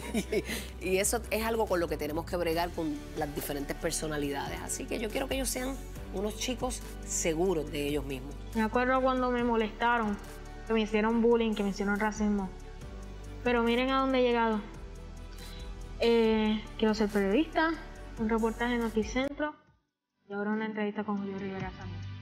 Y eso es algo con lo que tenemos que bregar con las diferentes personalidades. Así que yo quiero que ellos sean unos chicos seguros de ellos mismos. Me acuerdo cuando me molestaron, que me hicieron bullying, que me hicieron racismo. Pero miren a dónde he llegado. Eh, quiero ser periodista, un reportaje en Noticentro y ahora una entrevista con Julio Rivera Sánchez.